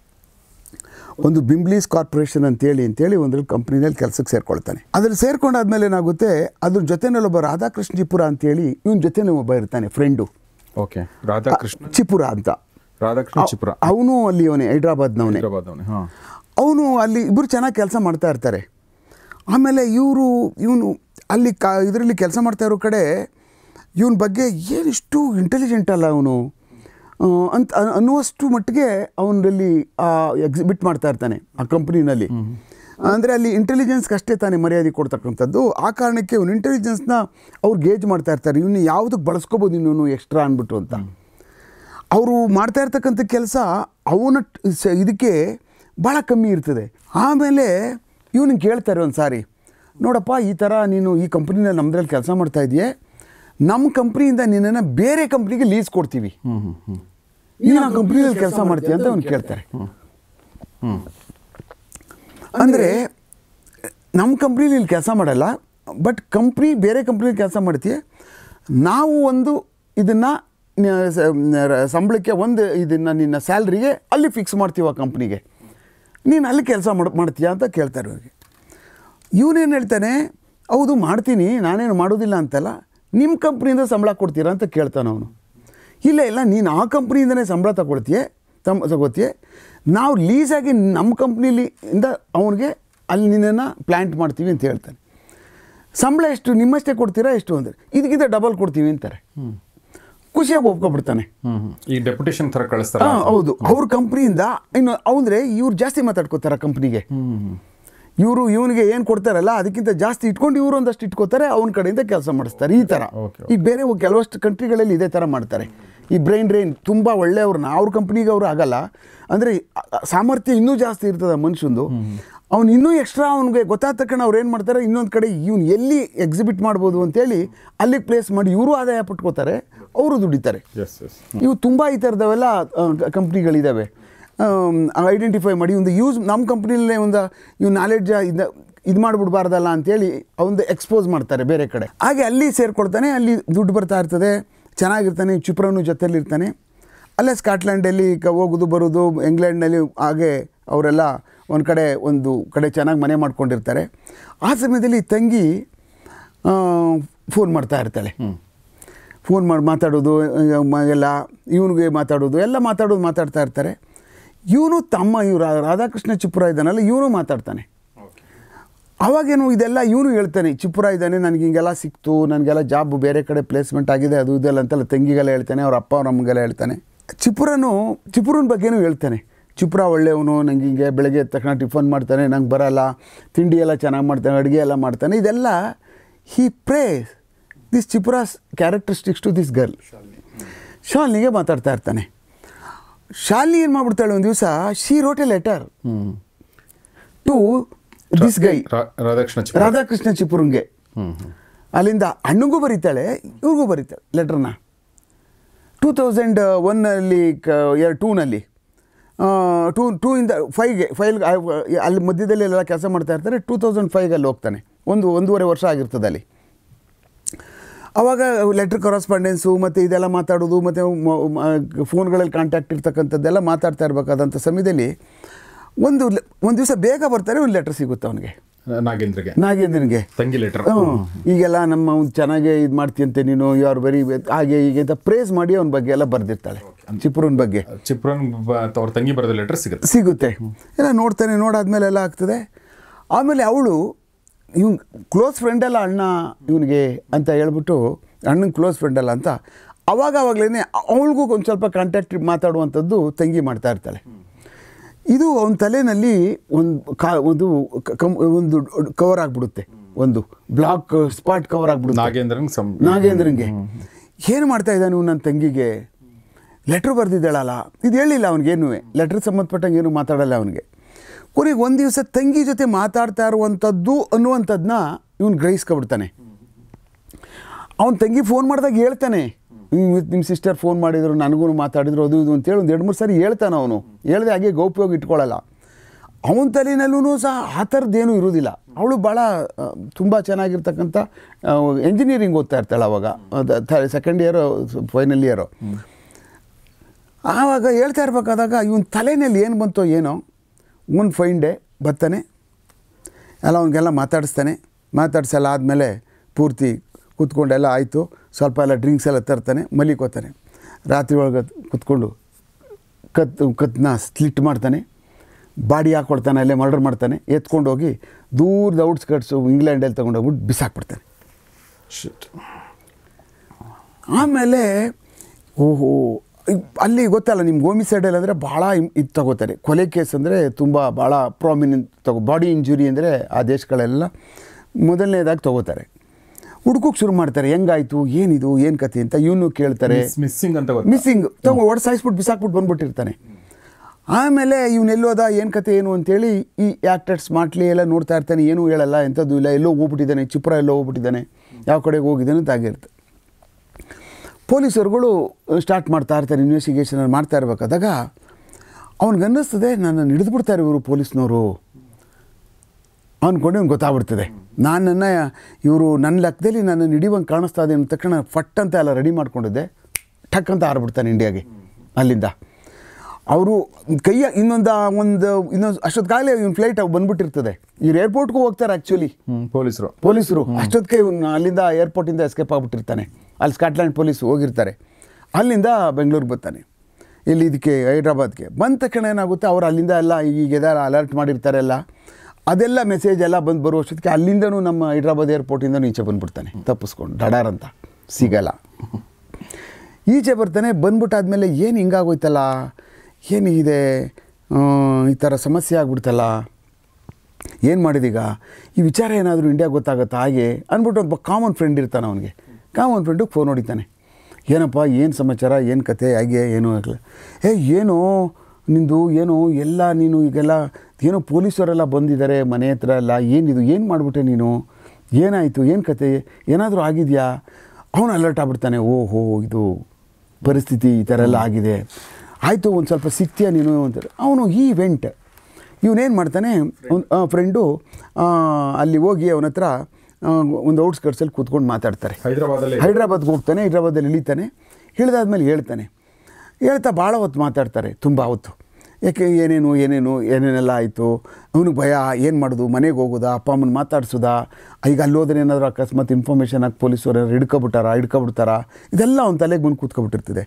ಒಂದು ಬಿಂಬ್ಲೀಸ್ ಕಾರ್ಪೊರೇಷನ್ ಅಂತೇಳಿ ಅಂತೇಳಿ ಒಂದ್ರಲ್ಲಿ ಕಂಪ್ನಿನಲ್ಲಿ ಕೆಲಸಕ್ಕೆ ಸೇರ್ಕೊಳ್ತಾನೆ. ಅದ್ರಲ್ಲಿ ಸೇರ್ಕೊಂಡಾದ್ಮೇಲೆ ಏನಾಗುತ್ತೆ, ಅದ್ರ ಜೊತೆನಲ್ಲಿ ಒಬ್ಬ ರಾಧಾಕೃಷ್ಣ ಚಿಪುರ ಅಂತೇಳಿ ಇವನ ಜೊತೆನೇ ಒಬ್ಬ ಇರ್ತಾನೆ ಫ್ರೆಂಡು. ಓಕೆ, ರಾಧಾಕೃಷ್ಣ ಚಿಪುರ ಅಂತ. ರಾಧಾಕೃಷ್ಣ ಚಿಪುರ ಅವನು ಅಲ್ಲಿ ಅವನೇ ಹೈದ್ರಾಬಾದ್ನವನೇ. ಅವನು ಅಲ್ಲಿ ಇಬ್ಬರು ಚೆನ್ನಾಗಿ ಕೆಲಸ ಮಾಡ್ತಾ ಇರ್ತಾರೆ. ಆಮೇಲೆ ಇವರು ಇವನು ಅಲ್ಲಿ ಕಾ ಇದರಲ್ಲಿ ಕೆಲಸ ಮಾಡ್ತಾ ಇರೋ ಕಡೆ ಇವನ ಬಗ್ಗೆ ಏನಿಷ್ಟು ಇಂಟೆಲಿಜೆಂಟ್ ಅಲ್ಲ ಅವನು ಅಂತ ಅನ್ನುವಷ್ಟು ಮಟ್ಟಿಗೆ ಅವನಲ್ಲಿ ಎಕ್ಸಿಬಿಟ್ ಮಾಡ್ತಾ ಇರ್ತಾನೆ ಆ ಕಂಪ್ನಿನಲ್ಲಿ. ಅಂದರೆ ಅಲ್ಲಿ ಇಂಟೆಲಿಜೆನ್ಸ್ಗೆ ಅಷ್ಟೇ ತಾನೇ ಮರ್ಯಾದೆ ಕೊಡ್ತಕ್ಕಂಥದ್ದು. ಆ ಕಾರಣಕ್ಕೆ ಇವನು ಇಂಟೆಲಿಜೆನ್ಸ್ನ ಅವ್ರು ಗೇಜ್ ಮಾಡ್ತಾ ಇರ್ತಾರೆ, ಇವನು ಯಾವುದಕ್ಕೆ ಬಳಸ್ಕೋಬೋದು ಇನ್ನೂ ಎಕ್ಸ್ಟ್ರಾ ಅಂದ್ಬಿಟ್ಟು ಅಂತ. ಅವರು ಮಾಡ್ತಾ ಇರ್ತಕ್ಕಂಥ ಕೆಲಸ ಅವನ ಇದಕ್ಕೆ ಭಾಳ ಕಮ್ಮಿ ಇರ್ತದೆ. ಆಮೇಲೆ ಇವನಿಗೆ ಕೇಳ್ತಾರೆ ಒಂದು ಸಾರಿ, ನೋಡಪ್ಪ ಈ ಥರ ನೀನು ಈ ಕಂಪ್ನಿನಲ್ಲಿ ನಮ್ಮದ್ರಲ್ಲಿ ಕೆಲಸ ಮಾಡ್ತಾ ಇದೆಯೇ, ನಮ್ಮ ಕಂಪ್ನಿಯಿಂದ ನಿನ್ನನ್ನು ಬೇರೆ ಕಂಪ್ನಿಗೆ ಲೀಸ್ ಕೊಡ್ತೀವಿ, ನೀನು ಆ ಕಂಪ್ನಿಯಲ್ಲಿ ಕೆಲಸ ಮಾಡ್ತೀಯ ಅಂತ ಅವ್ನು ಕೇಳ್ತಾರೆ. ಅಂದರೆ ನಮ್ಮ ಕಂಪ್ನಿಲಿ ಇಲ್ಲಿ ಕೆಲಸ ಮಾಡಲ್ಲ, ಬಟ್ ಕಂಪ್ನಿ ಬೇರೆ ಕಂಪ್ನಿಲಿ ಕೆಲಸ ಮಾಡ್ತೀಯ, ನಾವು ಒಂದು ಇದನ್ನು ಸಂಬಳಕ್ಕೆ ಒಂದು ಇದನ್ನು ನಿನ್ನ ಸ್ಯಾಲ್ರಿಗೆ ಅಲ್ಲಿ ಫಿಕ್ಸ್ ಮಾಡ್ತೀವಿ ಆ ಕಂಪ್ನಿಗೆ, ನೀನು ಅಲ್ಲಿ ಕೆಲಸ ಮಾಡಿ ಮಾಡ್ತೀಯ ಅಂತ ಕೇಳ್ತಾರೆ ಅವ್ರಿಗೆ. ಇವನೇನು ಹೇಳ್ತಾನೆ, ಹೌದು ಮಾಡ್ತೀನಿ, ನಾನೇನು ಮಾಡೋದಿಲ್ಲ ಅಂತಲ್ಲ, ನಿಮ್ಮ ಕಂಪ್ನಿಯಿಂದ ಸಂಬಳ ಕೊಡ್ತೀರಾ ಅಂತ ಕೇಳ್ತಾನೆ ಅವನು. ಇಲ್ಲ ಇಲ್ಲ ನೀನು ಆ ಕಂಪ್ನಿಯಿಂದನೇ ಸಂಬಳ ತಗೊಳ್ತೀಯ ತಮ್ಮ ತಗೋತೀಯ, ನಾವು ಲೀಸಾಗಿ ನಮ್ಮ ಕಂಪ್ನಿಲಿ ಇಂದ ಅವನಿಗೆ ಅಲ್ಲಿ ನಿನ್ನನ್ನು ಪ್ಲ್ಯಾಂಟ್ ಮಾಡ್ತೀವಿ ಅಂತ ಹೇಳ್ತಾನೆ. ಸಂಬಳ ಎಷ್ಟು ನಿಮ್ಮಷ್ಟೇ ಕೊಡ್ತೀರಾ ಎಷ್ಟು ಅಂದರೆ, ಇದಕ್ಕಿಂತ ಡಬಲ್ ಕೊಡ್ತೀವಿ ಅಂತಾರೆ. ಖುಷಿಯಾಗಿ ಒಪ್ಕೊಬಿಡ್ತಾನೆ. ಈ ಡೆಪ್ಯುಟೇಷನ್ ಥರ ಕಳಿಸ್ತಾರೆ. ಹಾಂ ಹೌದು, ಅವ್ರ ಕಂಪ್ನಿಯಿಂದ ಇನ್ನು ಅಂದರೆ ಇವ್ರು ಜಾಸ್ತಿ ಮಾತಾಡ್ಕೋತಾರೆ ಕಂಪ್ನಿಗೆ. ಇವರು ಇವನಿಗೆ ಏನು ಕೊಡ್ತಾರಲ್ಲ ಅದಕ್ಕಿಂತ ಜಾಸ್ತಿ ಇಟ್ಕೊಂಡು ಇವರು ಒಂದಷ್ಟು ಇಟ್ಕೋತಾರೆ, ಅವನ ಕಡೆಯಿಂದ ಕೆಲಸ ಮಾಡಿಸ್ತಾರೆ. ಈ ಥರ ಈ ಬೇರೆ ಕೆಲವಷ್ಟು ಕಂಟ್ರಿಗಳಲ್ಲಿ ಇದೇ ಥರ ಮಾಡ್ತಾರೆ. ಈ ಬ್ರೈನ್ ಡ್ರೈನ್ ತುಂಬ ಒಳ್ಳೆಯವ್ರನ್ನ ಅವ್ರ ಕಂಪ್ನಿಗೆ ಅವರು ಆಗಲ್ಲ, ಅಂದರೆ ಸಾಮರ್ಥ್ಯ ಇನ್ನೂ ಜಾಸ್ತಿ ಇರ್ತದೆ ಮನುಷ್ಯಂದು. ಅವ್ನು ಇನ್ನೂ ಎಕ್ಸ್ಟ್ರಾ ಅವ್ನಿಗೆ ಗೊತ್ತಾದ ತಕ್ಷಣ ಅವ್ರು ಏನು ಮಾಡ್ತಾರೆ, ಇನ್ನೊಂದು ಕಡೆ ಇವ್ನು ಎಲ್ಲಿ ಎಕ್ಸಿಬಿಟ್ ಮಾಡ್ಬೋದು ಅಂತೇಳಿ ಅಲ್ಲಿಗೆ ಪ್ಲೇಸ್ ಮಾಡಿ ಇವರು ಆದಾಯ ಪಟ್ಕೋತಾರೆ, ಅವರು ದುಡಿತಾರೆ. ಇವು ತುಂಬ ಈ ಥರದವೆಲ್ಲ ಕಂಪ್ನಿಗಳಿದ್ದಾವೆ. ಐಡೆಂಟಿಫೈ ಮಾಡಿ ಒಂದು ಯೂಸ್ ನಮ್ಮ ಕಂಪ್ನಿಲೇ ಒಂದು ಇವು ನಾಲೆಡ್ಜ್ ಇದು ಇದು ಮಾಡಿಬಿಡ್ಬಾರ್ದಲ್ಲ ಅಂತೇಳಿ ಒಂದು ಎಕ್ಸ್ಪೋಸ್ ಮಾಡ್ತಾರೆ ಬೇರೆ ಕಡೆ. ಹಾಗೆ ಅಲ್ಲಿ ಸೇರಿಕೊಳ್ತಾನೆ, ಅಲ್ಲಿ ದುಡ್ಡು ಬರ್ತಾ ಇರ್ತದೆ, ಚೆನ್ನಾಗಿರ್ತಾನೆ. ಚಿಪ್ರನು ಜೊತೆಲಿರ್ತಾನೆ. ಅಲ್ಲೇ ಸ್ಕಾಟ್ಲ್ಯಾಂಡಲ್ಲಿ ಹೋಗೋದು ಬರೋದು, ಇಂಗ್ಲೆಂಡ್ನಲ್ಲಿ ಹಾಗೆ ಅವರೆಲ್ಲ ಒಂದು ಕಡೆ ಒಂದು ಕಡೆ ಚೆನ್ನಾಗಿ ಮನೆ ಮಾಡ್ಕೊಂಡಿರ್ತಾರೆ. ಆ ಸಮಯದಲ್ಲಿ ತಂಗಿ ಫೋನ್ ಮಾಡ್ತಾ ಇರ್ತಾಳೆ. ಫೋನ್ ಮಾಡಿ ಮಾತಾಡೋದು ಎಲ್ಲ, ಇವನಿಗೆ ಮಾತಾಡೋದು ಎಲ್ಲ ಮಾತಾಡೋದು ಮಾತಾಡ್ತಾ ಇರ್ತಾರೆ. ಇವನು ತಮ್ಮ ಇವ್ರು ರಾಧಾಕೃಷ್ಣ ಚಿಪುರ ಇದ್ದಾನಲ್ಲ, ಇವನು ಮಾತಾಡ್ತಾನೆ. ಅವಾಗೇನು ಇದೆಲ್ಲ ಇವನು ಹೇಳ್ತಾನೆ, ಚಿಪುರ ಇದ್ದಾನೆ, ನನಗೆ ಹಿಂಗೆಲ್ಲ ಸಿಕ್ತು, ನನಗೆಲ್ಲ ಜಾಬ್ ಬೇರೆ ಕಡೆ ಪ್ಲೇಸ್ಮೆಂಟ್ ಆಗಿದೆ, ಅದು ಇದೆಲ್ಲ ಅಂತೆಲ್ಲ ತಂಗಿಗೆಲ್ಲ ಹೇಳ್ತಾನೆ, ಅವ್ರ ಅಪ್ಪ ಅವ್ರ ಅಮ್ಮಗೆಲ್ಲ ಹೇಳ್ತಾನೆ. ಚಿಪುರನು ಚಿಪುರನ ಬಗ್ಗೆನೂ ಹೇಳ್ತಾನೆ. ಚಿಪ್ರ ಒಳ್ಳೆಯವನು, ನಂಗೆ ಹಿಂಗೆ ಬೆಳಗ್ಗೆ ಎದ್ದ ತಕ್ಷಣ ಟಿಫನ್ ಮಾಡ್ತಾನೆ, ನಂಗೆ ಬರಲ್ಲ, ತಿಂಡಿ ಎಲ್ಲ ಚೆನ್ನಾಗಿ ಮಾಡ್ತಾನೆ, ಅಡುಗೆ ಎಲ್ಲ ಮಾಡ್ತಾನೆ. ಇದೆಲ್ಲ ಹಿ ಪ್ರೇಸ್ ದಿಸ್ ಚಿಪ್ರಾಸ್ ಕ್ಯಾರೆಕ್ಟರಿಸ್ಟಿಕ್ಸ್ ಟು ದಿಸ್ ಗರ್ಲ್. ಶಾಲಿನಿಗೆ ಮಾತಾಡ್ತಾ ಇರ್ತಾನೆ. ಶಾಲಿನಿ ಏನು ಮಾಡ್ಬಿಡ್ತಾಳೆ ಒಂದು ದಿವಸ, she wrote a letter to this guy Radhakrishna Radhakrishna ಚಿಪುರಂಗೆ. ಅಲ್ಲಿಂದ ಅಣ್ಣಗೂ ಬರೀತಾಳೆ, ಇವ್ರಿಗೂ ಬರೀತಾಳೆ ಲೆಟ್ರನ್ನ. ಟೂ ತೌಸಂಡ್ ಒನ್ನಲ್ಲಿ ಕ ಎರಡು ಟೂನಲ್ಲಿ ಟೂ ಟೂ ಇಂದ ಫೈವ್ಗೆ ಫೈವ್ಗೆ ಅಲ್ಲಿ ಮಧ್ಯದಲ್ಲಿ ಎಲ್ಲ ಕೆಲಸ ಮಾಡ್ತಾ ಇರ್ತಾರೆ. ಟೂ ತೌಸಂಡ್ ಫೈವ್ಗೆ ಅಲ್ಲಿ ಹೋಗ್ತಾನೆ. ಒಂದು ಒಂದೂವರೆ ವರ್ಷ ಆಗಿರ್ತದೆ ಅಲ್ಲಿ. ಆವಾಗ ಲೆಟ್ರ್ ಕರೆಸ್ಪಾಂಡೆನ್ಸು ಮತ್ತು ಇದೆಲ್ಲ ಮಾತಾಡೋದು ಮತ್ತು ಫೋನ್ಗಳಲ್ಲಿ ಕಾಂಟ್ಯಾಕ್ಟ್ ಇರ್ತಕ್ಕಂಥದ್ದೆಲ್ಲ ಮಾತಾಡ್ತಾ ಇರಬೇಕಾದಂಥ ಸಮಯದಲ್ಲಿ ಒಂದು ಒಂದು ದಿವಸ ಬೇಗ ಬರ್ತಾರೆ, ಒಂದು ಲೆಟ್ರ್ ಸಿಗುತ್ತೆ ಅವನಿಗೆ, ನಾಗೇಂದ್ರಗೆ ನಾಗೇಂದ್ರನಿಗೆ ತಂಗಿ ಲೆಟ್ರ್. ಈಗೆಲ್ಲ ನಮ್ಮ ಒಂದು ಚೆನ್ನಾಗೇ ಇದು ಮಾಡ್ತೀಯಂತೆ ನೀನು, ಯು ಆರ್ ವೆರಿ ಹಾಗೆ ಹೀಗೆ ಅಂತ ಪ್ರೇಸ್ ಮಾಡಿ ಅವನ ಬಗ್ಗೆ ಎಲ್ಲ ಬರೆದಿರ್ತಾಳೆ, ಚಿಪ್ರೂನ್ ಬಗ್ಗೆ. ಚಿಪ್ರೂನ್ ಅವ್ರ ತಂಗಿ ಬರೆದ ಲೆಟರ್ ಸಿಗುತ್ತೆ ಸಿಗುತ್ತೆ ಎಲ್ಲ ನೋಡ್ತಾನೆ. ನೋಡಾದ್ಮೇಲೆ ಎಲ್ಲ ಆಗ್ತದೆ. ಆಮೇಲೆ ಅವಳು ಇವ್ನು ಕ್ಲೋಸ್ ಫ್ರೆಂಡ್ ಅಲ್ಲ ಅಣ್ಣ ಇವನಿಗೆ ಅಂತ ಹೇಳ್ಬಿಟ್ಟು, ಅಣ್ಣನ ಕ್ಲೋಸ್ ಫ್ರೆಂಡ್ ಅಲ್ಲ ಅಂತ ಅವಾಗ ಆವಾಗಲೇ ಅವಳಿಗೂ ಒಂದು ಸ್ವಲ್ಪ ಕಾಂಟ್ಯಾಕ್ಟ್ ಮಾತಾಡುವಂಥದ್ದು ತಂಗಿ ಮಾಡ್ತಾ ಇರ್ತಾಳೆ. ಇದು ಅವನ ತಲೆಯಲ್ಲಿ ಒಂದು ಕಾ ಒಂದು ಕಮ್ ಒಂದು ಕವರ್ ಆಗಿಬಿಡುತ್ತೆ, ಒಂದು ಬ್ಲಾಕ್ ಸ್ಪಾಟ್ ಕವರ್ ಆಗಿಬಿಡುತ್ತೆ ನಾಗೇಂದ್ರನ್ ನಾಗೇಂದ್ರನ್ಗೆ. ಏನು ಮಾಡ್ತಾ ಇದ್ದಾನೆ ನೀವು ನನ್ನ ತಂಗಿಗೆ, ಲೆಟ್ರ್ ಬರೆದಿದ್ದಾಳಲ್ಲ, ಇದು ಹೇಳಿಲ್ಲ ಅವ್ನಿಗೇನು, ಲೆಟ್ರ್ ಸಂಬಂಧಪಟ್ಟಂಗೆ ಏನು ಮಾತಾಡಲ್ಲ ಅವನಿಗೆ. ಕೊನೆಗೆ ಒಂದು ದಿವಸ ತಂಗಿ ಜೊತೆ ಮಾತಾಡ್ತಾ ಇರುವಂಥದ್ದು ಅನ್ನುವಂಥದ್ದನ್ನ ಇವನು ಗ್ರಹಿಸ್ಕೊಬಿಡ್ತಾನೆ. ಅವನ ತಂಗಿ ಫೋನ್ ಮಾಡಿದಾಗ ಹೇಳ್ತಾನೆ, ನಿಮ್ಮ ಸಿಸ್ಟರ್ ಫೋನ್ ಮಾಡಿದ್ರು, ನನಗೂ ಮಾತಾಡಿದ್ರು, ಅದು ಇದು ಅಂತೇಳಿ ಒಂದು ಎರಡು ಮೂರು ಸಾರಿ ಹೇಳ್ತಾನೆ ಅವನು. ಹೇಳ್ದೆ ಹಾಗೆ ಗೌಪ್ಯವಾಗಿ ಇಟ್ಕೊಳ್ಳಲ್ಲ. ಅವನ ತಲೆನಲ್ಲೂ ಸಹ ಆ ಥರದ್ದೇನೂ ಇರೋದಿಲ್ಲ. ಅವಳು ಭಾಳ ತುಂಬ ಚೆನ್ನಾಗಿರ್ತಕ್ಕಂಥ ಎಂಜಿನಿಯರಿಂಗ್ ಓದ್ತಾ ಇರ್ತಾಳೆ ಅವಾಗ, ಸೆಕೆಂಡ್ ಇಯರು ಫೈನಲ್ ಇಯರು. ಆವಾಗ ಹೇಳ್ತಾ ಇರ್ಬೇಕಾದಾಗ ಇವನ ತಲೆಯಲ್ಲಿ ಏನು ಬಂತೋ ಏನೋ, ಒಂದು ಫೈನ್ ಡೇ ಬರ್ತಾನೆ, ಎಲ್ಲ ಅವನಿಗೆಲ್ಲ ಮಾತಾಡಿಸ್ತಾನೆ. ಮಾತಾಡ್ಸಲ್ಲ ಆದಮೇಲೆ ಪೂರ್ತಿ ಕೂತ್ಕೊಂಡೆಲ್ಲ ಆಯಿತು, ಸ್ವಲ್ಪ ಎಲ್ಲ ಡ್ರಿಂಕ್ಸ್ ಎಲ್ಲ ತರ್ತಾನೆ, ಮಲಿಕೋತಾನೆ. ರಾತ್ರಿ ಒಳಗೆ ಕೂತ್ಕೊಂಡು ಕತ್ ಕತ್ತನ್ನ ಸ್ಲಿಟ್ ಮಾಡ್ತಾನೆ, ಬಾಡಿ ಹಾಕ್ಕೊಡ್ತಾನೆ, ಅಲ್ಲೇ ಮರ್ಡರ್ ಮಾಡ್ತಾನೆ. ಎತ್ಕೊಂಡು ಹೋಗಿ ದೂರದ ಔಟ್ಸ್ಕರ್ಟ್ಸು ಇಂಗ್ಲೆಂಡಲ್ಲಿ ತೊಗೊಂಡೋಗ್ಬಿಟ್ಟು ಬಿಸಾಕ್ಬಿಡ್ತಾನೆ. ಆಮೇಲೆ ಓಹೋ ಅಲ್ಲಿ ಗೊತ್ತಲ್ಲ ನಿಮ್ಗೆ, ಹೋಮಿಸೈಡಲ್ ಅಂದರೆ ಭಾಳ ಇದು ತಗೋತಾರೆ. ಕೊಲೆ ಕೇಸ್ ಅಂದರೆ ತುಂಬ ಭಾಳ ಪ್ರಾಮಿನೆಂಟ್ ತಗೋ. ಬಾಡಿ ಇಂಜುರಿ ಅಂದರೆ ಆ ದೇಶಗಳೆಲ್ಲ ಮೊದಲನೇದಾಗಿ ತೊಗೋತಾರೆ. ಹುಡ್ಕೋಕ್ಕೆ ಶುರು ಮಾಡ್ತಾರೆ, ಹೆಂಗಾಯಿತು, ಏನಿದು, ಏನು ಕತೆ ಅಂತ ಇವನು ಕೇಳ್ತಾರೆ. ಮಿಸ್ಸಿಂಗ್ ಅಂತ ಮಿಸ್ಸಿಂಗ್ ತಗೋ ಒಡ್ ಸಾಯಿಸ್ಬಿಟ್ಟು ಬಿಸಾಕ್ಬಿಟ್ಟು ಬಂದುಬಿಟ್ಟಿರ್ತಾನೆ. ಆಮೇಲೆ ಇವನೆಲ್ಲೋದ, ಏನು ಕತೆ ಏನು ಅಂತೇಳಿ ಈ ಆ್ಯಕ್ಟರ್ ಸ್ಮಾರ್ಟ್ಲಿ ಎಲ್ಲ ನೋಡ್ತಾ ಇರ್ತಾನೆ. ಏನೂ ಹೇಳಲ್ಲ, ಎಂಥದ್ದು ಇಲ್ಲ, ಎಲ್ಲೋ ಹೋಗ್ಬಿಟ್ಟಿದ್ದಾನೆ, ಚಿಪ್ರ ಎಲ್ಲೋ ಹೋಗ್ಬಿಟ್ಟಿದ್ದಾನೆ, ಯಾವ ಕಡೆಗೆ ಹೋಗಿದ್ದಾನೆ ಅಂತ ಆಗಿರುತ್ತೆ. ಪೊಲೀಸರುಗಳು ಸ್ಟಾರ್ಟ್ ಮಾಡ್ತಾ ಇರ್ತಾರೆ, ಇನ್ವೆಸ್ಟಿಗೇಷನ್ ಮಾಡ್ತಾ ಇರಬೇಕಾದಾಗ ಅವ್ನಿಗನ್ನಿಸ್ತದೆ, ನನ್ನನ್ನು ಹಿಡಿದ್ಬಿಡ್ತಾರೆ ಇವರು ಪೊಲೀಸ್ನವರು ಅಂದ್ಕೊಂಡು ಅವ್ನು ಗೊತ್ತಾಗ್ಬಿಡ್ತದೆ. ನನ್ನನ್ನು ಇವರು ನನ್ನ ಲೆಕ್ಕದಲ್ಲಿ ನನ್ನನ್ನು ಹಿಡಿಯುವಂಗೆ ಕಾಣಿಸ್ತಾ ಇದೆ ಅಂದ ತಕ್ಷಣ ಫಟ್ ಅಂತ ಎಲ್ಲ ರೆಡಿ ಮಾಡ್ಕೊಂಡಿದ್ದೆ, ಟಕ್ ಅಂತ ಹಾರ್ಬಿಡ್ತಾನೆ ಇಂಡಿಯಾಗೆ. ಅಲ್ಲಿಂದ ಅವರು ಕೈಯ ಇನ್ನೊಂದು ಒಂದು ಇನ್ನೊಂದು ಅಷ್ಟೊತ್ತಿಗಾಗಲೇ ಇವ್ನ ಫ್ಲೈಟ್ ಬಂದುಬಿಟ್ಟಿರ್ತದೆ. ಇವ್ರು ಏರ್ಪೋರ್ಟ್ಗೂ ಹೋಗ್ತಾರೆ ಆ್ಯಕ್ಚುಲಿ ಪೊಲೀಸರು ಪೊಲೀಸರು ಅಷ್ಟೊತ್ತಿಗೆ ಇವ್ನು ಅಲ್ಲಿಂದ ಏರ್ಪೋರ್ಟಿಂದ ಎಸ್ಕೇಪ್ ಆಗಿಬಿಟ್ಟಿರ್ತಾನೆ. ಅಲ್ಲಿ ಸ್ಕಾಟ್ಲ್ಯಾಂಡ್ ಪೊಲೀಸು ಹೋಗಿರ್ತಾರೆ. ಅಲ್ಲಿಂದ ಬೆಂಗಳೂರಿಗೆ ಬರ್ತಾನೆ, ಇಲ್ಲಿ ಇದಕ್ಕೆ ಹೈದ್ರಾಬಾದ್ಗೆ. ಬಂದ ತಕ್ಷಣ ಏನಾಗುತ್ತೆ, ಅವ್ರು ಅಲ್ಲಿಂದ ಎಲ್ಲ ಈಗೆಲ್ಲ ಅಲರ್ಟ್ ಮಾಡಿರ್ತಾರೆ ಎಲ್ಲ, ಅದೆಲ್ಲ ಮೆಸೇಜ್ ಎಲ್ಲ ಬಂದು ಬರೋ ಅಷ್ಟೊತ್ತಿಗೆ ಅಲ್ಲಿಂದನೂ ನಮ್ಮ ಹೈದ್ರಾಬಾದ್ ಏರ್ಪೋರ್ಟಿಂದ ಈಚೆ ಬಂದುಬಿಡ್ತಾನೆ ತಪ್ಪಿಸ್ಕೊಂಡು, ಡಡಾರ್ ಅಂತ ಸಿಗಲ್ಲ. ಈಚೆ ಬರ್ತಾನೆ. ಬಂದ್ಬಿಟ್ಟಾದ್ಮೇಲೆ ಏನು ಹಿಂಗಾಗೋಯ್ತಲ್ಲ, ಏನಿದೆ ಈ ಥರ ಸಮಸ್ಯೆ ಆಗ್ಬಿಡ್ತಲ್ಲ, ಏನು ಮಾಡಿದೀಗ, ಈ ವಿಚಾರ ಏನಾದರೂ ಇಂಡಿಯಾಗೆ ಗೊತ್ತಾಗುತ್ತಾ ಹಾಗೆ ಅಂದ್ಬಿಟ್ಟು ಒಬ್ಬ ಕಾಮನ್ ಫ್ರೆಂಡ್ ಇರ್ತಾನೆ ಅವನಿಗೆ. ಕಾಮನ್ ಫ್ರೆಂಡಿಗೆ ಫೋನ್ ಹೊಡಿತಾನೆ, ಏನಪ್ಪ ಏನು ಸಮಾಚಾರ, ಏನು ಕತೆ, ಹಾಗೆ ಏನೂ ಆಗಲ್ಲ. ಏ ಏನೋ ನಿಂದು ಏನೋ ಎಲ್ಲ ನೀನು ಈಗೆಲ್ಲ ಏನೋ ಪೊಲೀಸವರೆಲ್ಲ ಬಂದಿದ್ದಾರೆ ಮನೆ ಹತ್ರ ಎಲ್ಲ, ಏನಿದು, ಏನು ಮಾಡಿಬಿಟ್ಟೆ ನೀನು, ಏನಾಯಿತು, ಏನು ಕತೆ, ಏನಾದರೂ ಆಗಿದೆಯಾ? ಅವನು ಅಲರ್ಟ್ ಆಗ್ಬಿಡ್ತಾನೆ, ಓಹೋ ಇದು ಪರಿಸ್ಥಿತಿ ಈ ಥರ ಎಲ್ಲ ಆಗಿದೆ, ಆಯಿತು ಒಂದು ಸ್ವಲ್ಪ ಸಿಗ್ತೀಯಾ ನೀನು ಅಂತಾರೆ. ಅವನು ಈ ಇವೆಂಟ್ ಇವನೇನು ಮಾಡ್ತಾನೆ, ಒಂದು ಫ್ರೆಂಡು ಅಲ್ಲಿ ಹೋಗಿ ಅವನ ಹತ್ರ ಒಂದು ಔಟ್ಸ್ಕರ್ಟ್ಸಲ್ಲಿ ಕೂತ್ಕೊಂಡು ಮಾತಾಡ್ತಾರೆ. ಹೈದ್ರಾಬಾದಲ್ಲಿ ಹೈದ್ರಾಬಾದ್ಗೆ ಹೋಗ್ತಾನೆ, ಹೈದ್ರಾಬಾದಲ್ಲಿ ಇಳಿತಾನೆ. ಇಳಿದಾದ್ಮೇಲೆ ಹೇಳ್ತಾನೆ, ಹೇಳ್ತಾ ಭಾಳ ಹೊತ್ತು ಮಾತಾಡ್ತಾರೆ, ತುಂಬ ಹೊತ್ತು. ಯಾಕೆ ಏನೇನು ಏನೇನು ಏನೇನೆಲ್ಲ ಆಯಿತು, ಅವನಿಗೆ ಭಯ, ಏನು ಮಾಡೋದು, ಮನೆಗೆ ಹೋಗೋದಾ, ಅಪ್ಪ ಅಮ್ಮನ ಮಾತಾಡ್ಸೋದಾ, ಈಗ ಅಲ್ಲಿ ಹೋದ್ರೆ ಏನಾದರೂ ಅಕಸ್ಮಾತ್ ಇನ್ಫಾರ್ಮೇಷನ್ ಆಗಿ ಪೊಲೀಸರು ಹಿಡ್ಕೊಬಿಟ್ಟಾರ ಹಿಡ್ಕೊಬಿಡ್ತಾರ ಇದೆಲ್ಲ ಅವ್ನ ತಲೆಗೆ ಬಂದು ಕೂತ್ಕೊಬಿಟ್ಟಿರ್ತದೆ.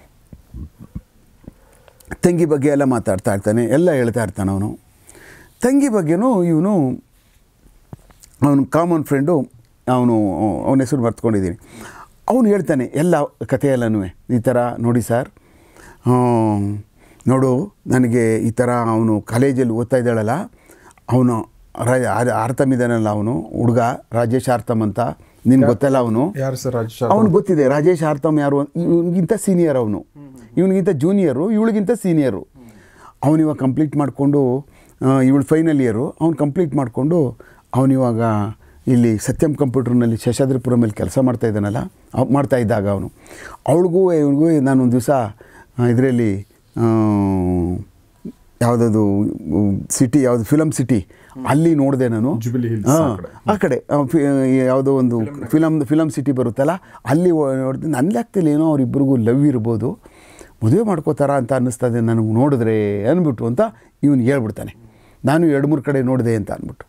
ತಂಗಿ ಬಗ್ಗೆ ಎಲ್ಲ ಮಾತಾಡ್ತಾ ಇರ್ತಾನೆ, ಎಲ್ಲ ಹೇಳ್ತಾ ಇರ್ತಾನೆ ಅವನು. ತಂಗಿ ಬಗ್ಗೆನೂ ಇವನು ಅವನು ಕಾಮನ್ ಫ್ರೆಂಡು, ಅವನು ಅವನ ಹೆಸರು ಮರ್ತ್ಕೊಂಡಿದ್ದೀನಿ. ಅವನು ಹೇಳ್ತಾನೆ ಎಲ್ಲ ಕಥೆಯೆಲ್ಲನೂ, ಈ ಥರ ನೋಡಿ ಸರ್, ನೋಡು ನನಗೆ ಈ ಥರ ಅವನು ಕಾಲೇಜಲ್ಲಿ ಓದ್ತಾ ಇದ್ದಾಳಲ್ಲ, ಅವನು ಆರ್ತಮ್ ಇದ್ದಾನಲ್ಲ, ಅವನು ಹುಡುಗ ರಾಜೇಶ್ ಆರ್ತಮ್ ಅಂತ, ನಿನ್ಗೆ ಗೊತ್ತಲ್ಲ ಅವನು ಯಾರು ಸರ್? ರಾಜೇಶ್ ಅವ್ನು ಗೊತ್ತಿದೆ. ರಾಜೇಶ್ ಆರ್ತಮ್ ಯಾರು? ಇವನಿಗಿಂತ ಸೀನಿಯರ್ ಅವನು, ಇವನಿಗಿಂತ ಜೂನಿಯರು, ಇವಳಿಗಿಂತ ಸೀನಿಯರು. ಅವನು ಇವಾಗ ಕಂಪ್ಲೀಟ್ ಮಾಡಿಕೊಂಡು, ಇವಳು ಫೈನಲ್ ಇಯರು, ಅವ್ನು ಕಂಪ್ಲೀಟ್ ಮಾಡಿಕೊಂಡು ಅವನಿವಾಗ ಇಲ್ಲಿ ಸತ್ಯಂ ಕಂಪ್ಯೂಟರ್ನಲ್ಲಿ ಶೇಷಾದ್ರಿಪುರಮಲ್ಲಿ ಕೆಲಸ ಮಾಡ್ತಾ ಇದ್ದಾನಲ್ಲ, ಮಾಡ್ತಾ ಇದ್ದಾಗ ಅವನು ಅವಳಿಗೂ ಇವನಿಗೂ ನಾನು ಒಂದು ದಿವಸ ಇದರಲ್ಲಿ ಯಾವುದದು ಸಿಟಿ, ಯಾವುದು ಫಿಲಮ್ ಸಿಟಿ, ಅಲ್ಲಿ ನೋಡಿದೆ ನಾನು. ಹಾಂ, ಆ ಕಡೆ ಯಾವುದೋ ಒಂದು ಫಿಲಮ್ ಫಿಲಮ್ ಸಿಟಿ ಬರುತ್ತಲ್ಲ, ಅಲ್ಲಿ ನೋಡಿದೆ. ನನ್ನ ಆಗ್ತಿಲ್ಲ, ಏನೋ ಅವರಿಬ್ಬರಿಗೂ ಲವ್ ಇರ್ಬೋದು, ಮದುವೆ ಮಾಡ್ಕೋತಾರ ಅಂತ ಅನ್ನಿಸ್ತದೆ ನನಗೆ ನೋಡಿದ್ರೆ ಅಂದ್ಬಿಟ್ಟು ಅಂತ ಇವನು ಹೇಳ್ಬಿಡ್ತಾನೆ. ನಾನು ಎರಡು ಮೂರು ಕಡೆ ನೋಡಿದೆ ಅಂತ ಅಂದ್ಬಿಟ್ಟು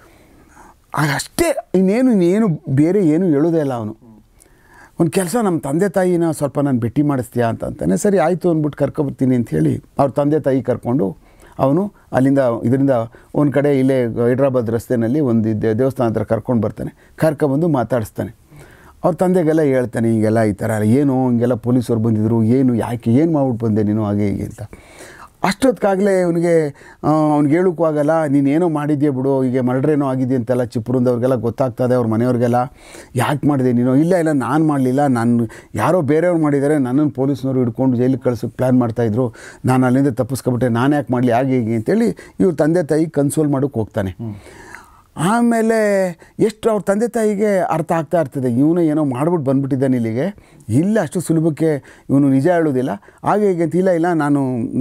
ಅಷ್ಟೇ, ಇನ್ನೇನು ಇನ್ನೇನು ಬೇರೆ ಏನು ಹೇಳೋದೇ ಇಲ್ಲ ಅವನು. ಒಂದು ಕೆಲಸ, ನಮ್ಮ ತಂದೆ ತಾಯಿನ ಸ್ವಲ್ಪ ನಾನು ಭೇಟಿ ಮಾಡಿಸ್ತೀಯಾ ಅಂತ ಅಂತಾನೆ. ಸರಿ ಆಯಿತು ಅಂದ್ಬಿಟ್ಟು ಕರ್ಕೊಬರ್ತೀನಿ ಅಂಥೇಳಿ ಅವ್ರ ತಂದೆ ತಾಯಿ ಕರ್ಕೊಂಡು ಅವನು ಅಲ್ಲಿಂದ ಇದರಿಂದ ಒಂದು ಕಡೆ ಇಲ್ಲೇ ಹೈದ್ರಾಬಾದ್ ರಸ್ತೆಯಲ್ಲಿ ಒಂದು ದೇವಸ್ಥಾನ ಹತ್ರ ಕರ್ಕೊಂಡು ಬರ್ತಾನೆ. ಕರ್ಕೊಬಂದು ಮಾತಾಡಿಸ್ತಾನೆ. ಅವ್ರ ತಂದೆಗೆಲ್ಲ ಹೇಳ್ತಾನೆ, ಹೀಗೆಲ್ಲ ಈ ಥರ ಏನೋ ಹಿಂಗೆಲ್ಲ ಪೊಲೀಸವ್ರು ಬಂದಿದ್ದರು, ಏನು ಯಾಕೆ ಏನು ಮಾಡ್ಬಿಟ್ಟು ಬಂದೆ ನೀನು ಹಾಗೆ ಹೀಗೆ ಅಂತ. ಅಷ್ಟೊತ್ತಿಗಾಗಲೇ ಅವನಿಗೆ ಅವ್ನಿಗೆ ಹೇಳೋಕ್ಕೂ ಆಗಲ್ಲ, ನೀನೇನೋ ಮಾಡಿದ್ಯಾ ಬಿಡು, ಹೀಗೆ ಮರ್ಡ್ರೇನೋ ಆಗಿದೆ ಅಂತೆಲ್ಲ ಚಿಪ್ಪುರದವ್ರಿಗೆಲ್ಲ ಗೊತ್ತಾಗ್ತದೆ, ಅವ್ರ ಮನೆಯವ್ರಿಗೆಲ್ಲ. ಯಾಕೆ ಮಾಡಿದೆ ನೀನು? ಇಲ್ಲ ಇಲ್ಲ ನಾನು ಮಾಡಲಿಲ್ಲ, ನಾನು ಯಾರೋ ಬೇರೆಯವ್ರು ಮಾಡಿದ್ದಾರೆ, ನನ್ನನ್ನು ಪೊಲೀಸ್ನವರು ಹಿಡ್ಕೊಂಡು ಜೈಲಿಗೆ ಕಳ್ಸೋಕ್ಕೆ ಪ್ಲ್ಯಾನ್ ಮಾಡ್ತಾಯಿದ್ರು, ನಾನು ಅಲ್ಲಿಂದ ತಪ್ಪಿಸ್ಕೊಬಿಟ್ಟೆ, ನಾನು ಯಾಕೆ ಮಾಡಲಿ ಹಾಗೆ ಹೀಗೆ ಅಂತೇಳಿ ಇವ್ರ ತಂದೆ ತಾಯಿ ಕನ್ಸೋಲ್ ಮಾಡೋಕ್ಕೆ ಹೋಗ್ತಾನೆ. ಆಮೇಲೆ ಎಷ್ಟು ಅವ್ರ ತಂದೆ ತಾಯಿಗೆ ಅರ್ಥ ಆಗ್ತಾ ಇರ್ತದೆ, ಇವನು ಏನೋ ಮಾಡ್ಬಿಟ್ಟು ಬಂದುಬಿಟ್ಟಿದ್ದಾನೆ ಇಲ್ಲಿಗೆ, ಇಲ್ಲ ಅಷ್ಟು ಸುಲಭಕ್ಕೆ ಇವನು ನಿಜ ಹೇಳೋದಿಲ್ಲ ಹಾಗೆ ಹೀಗೆ ಅಂತ. ಇಲ್ಲ ಇಲ್ಲ ನಾನು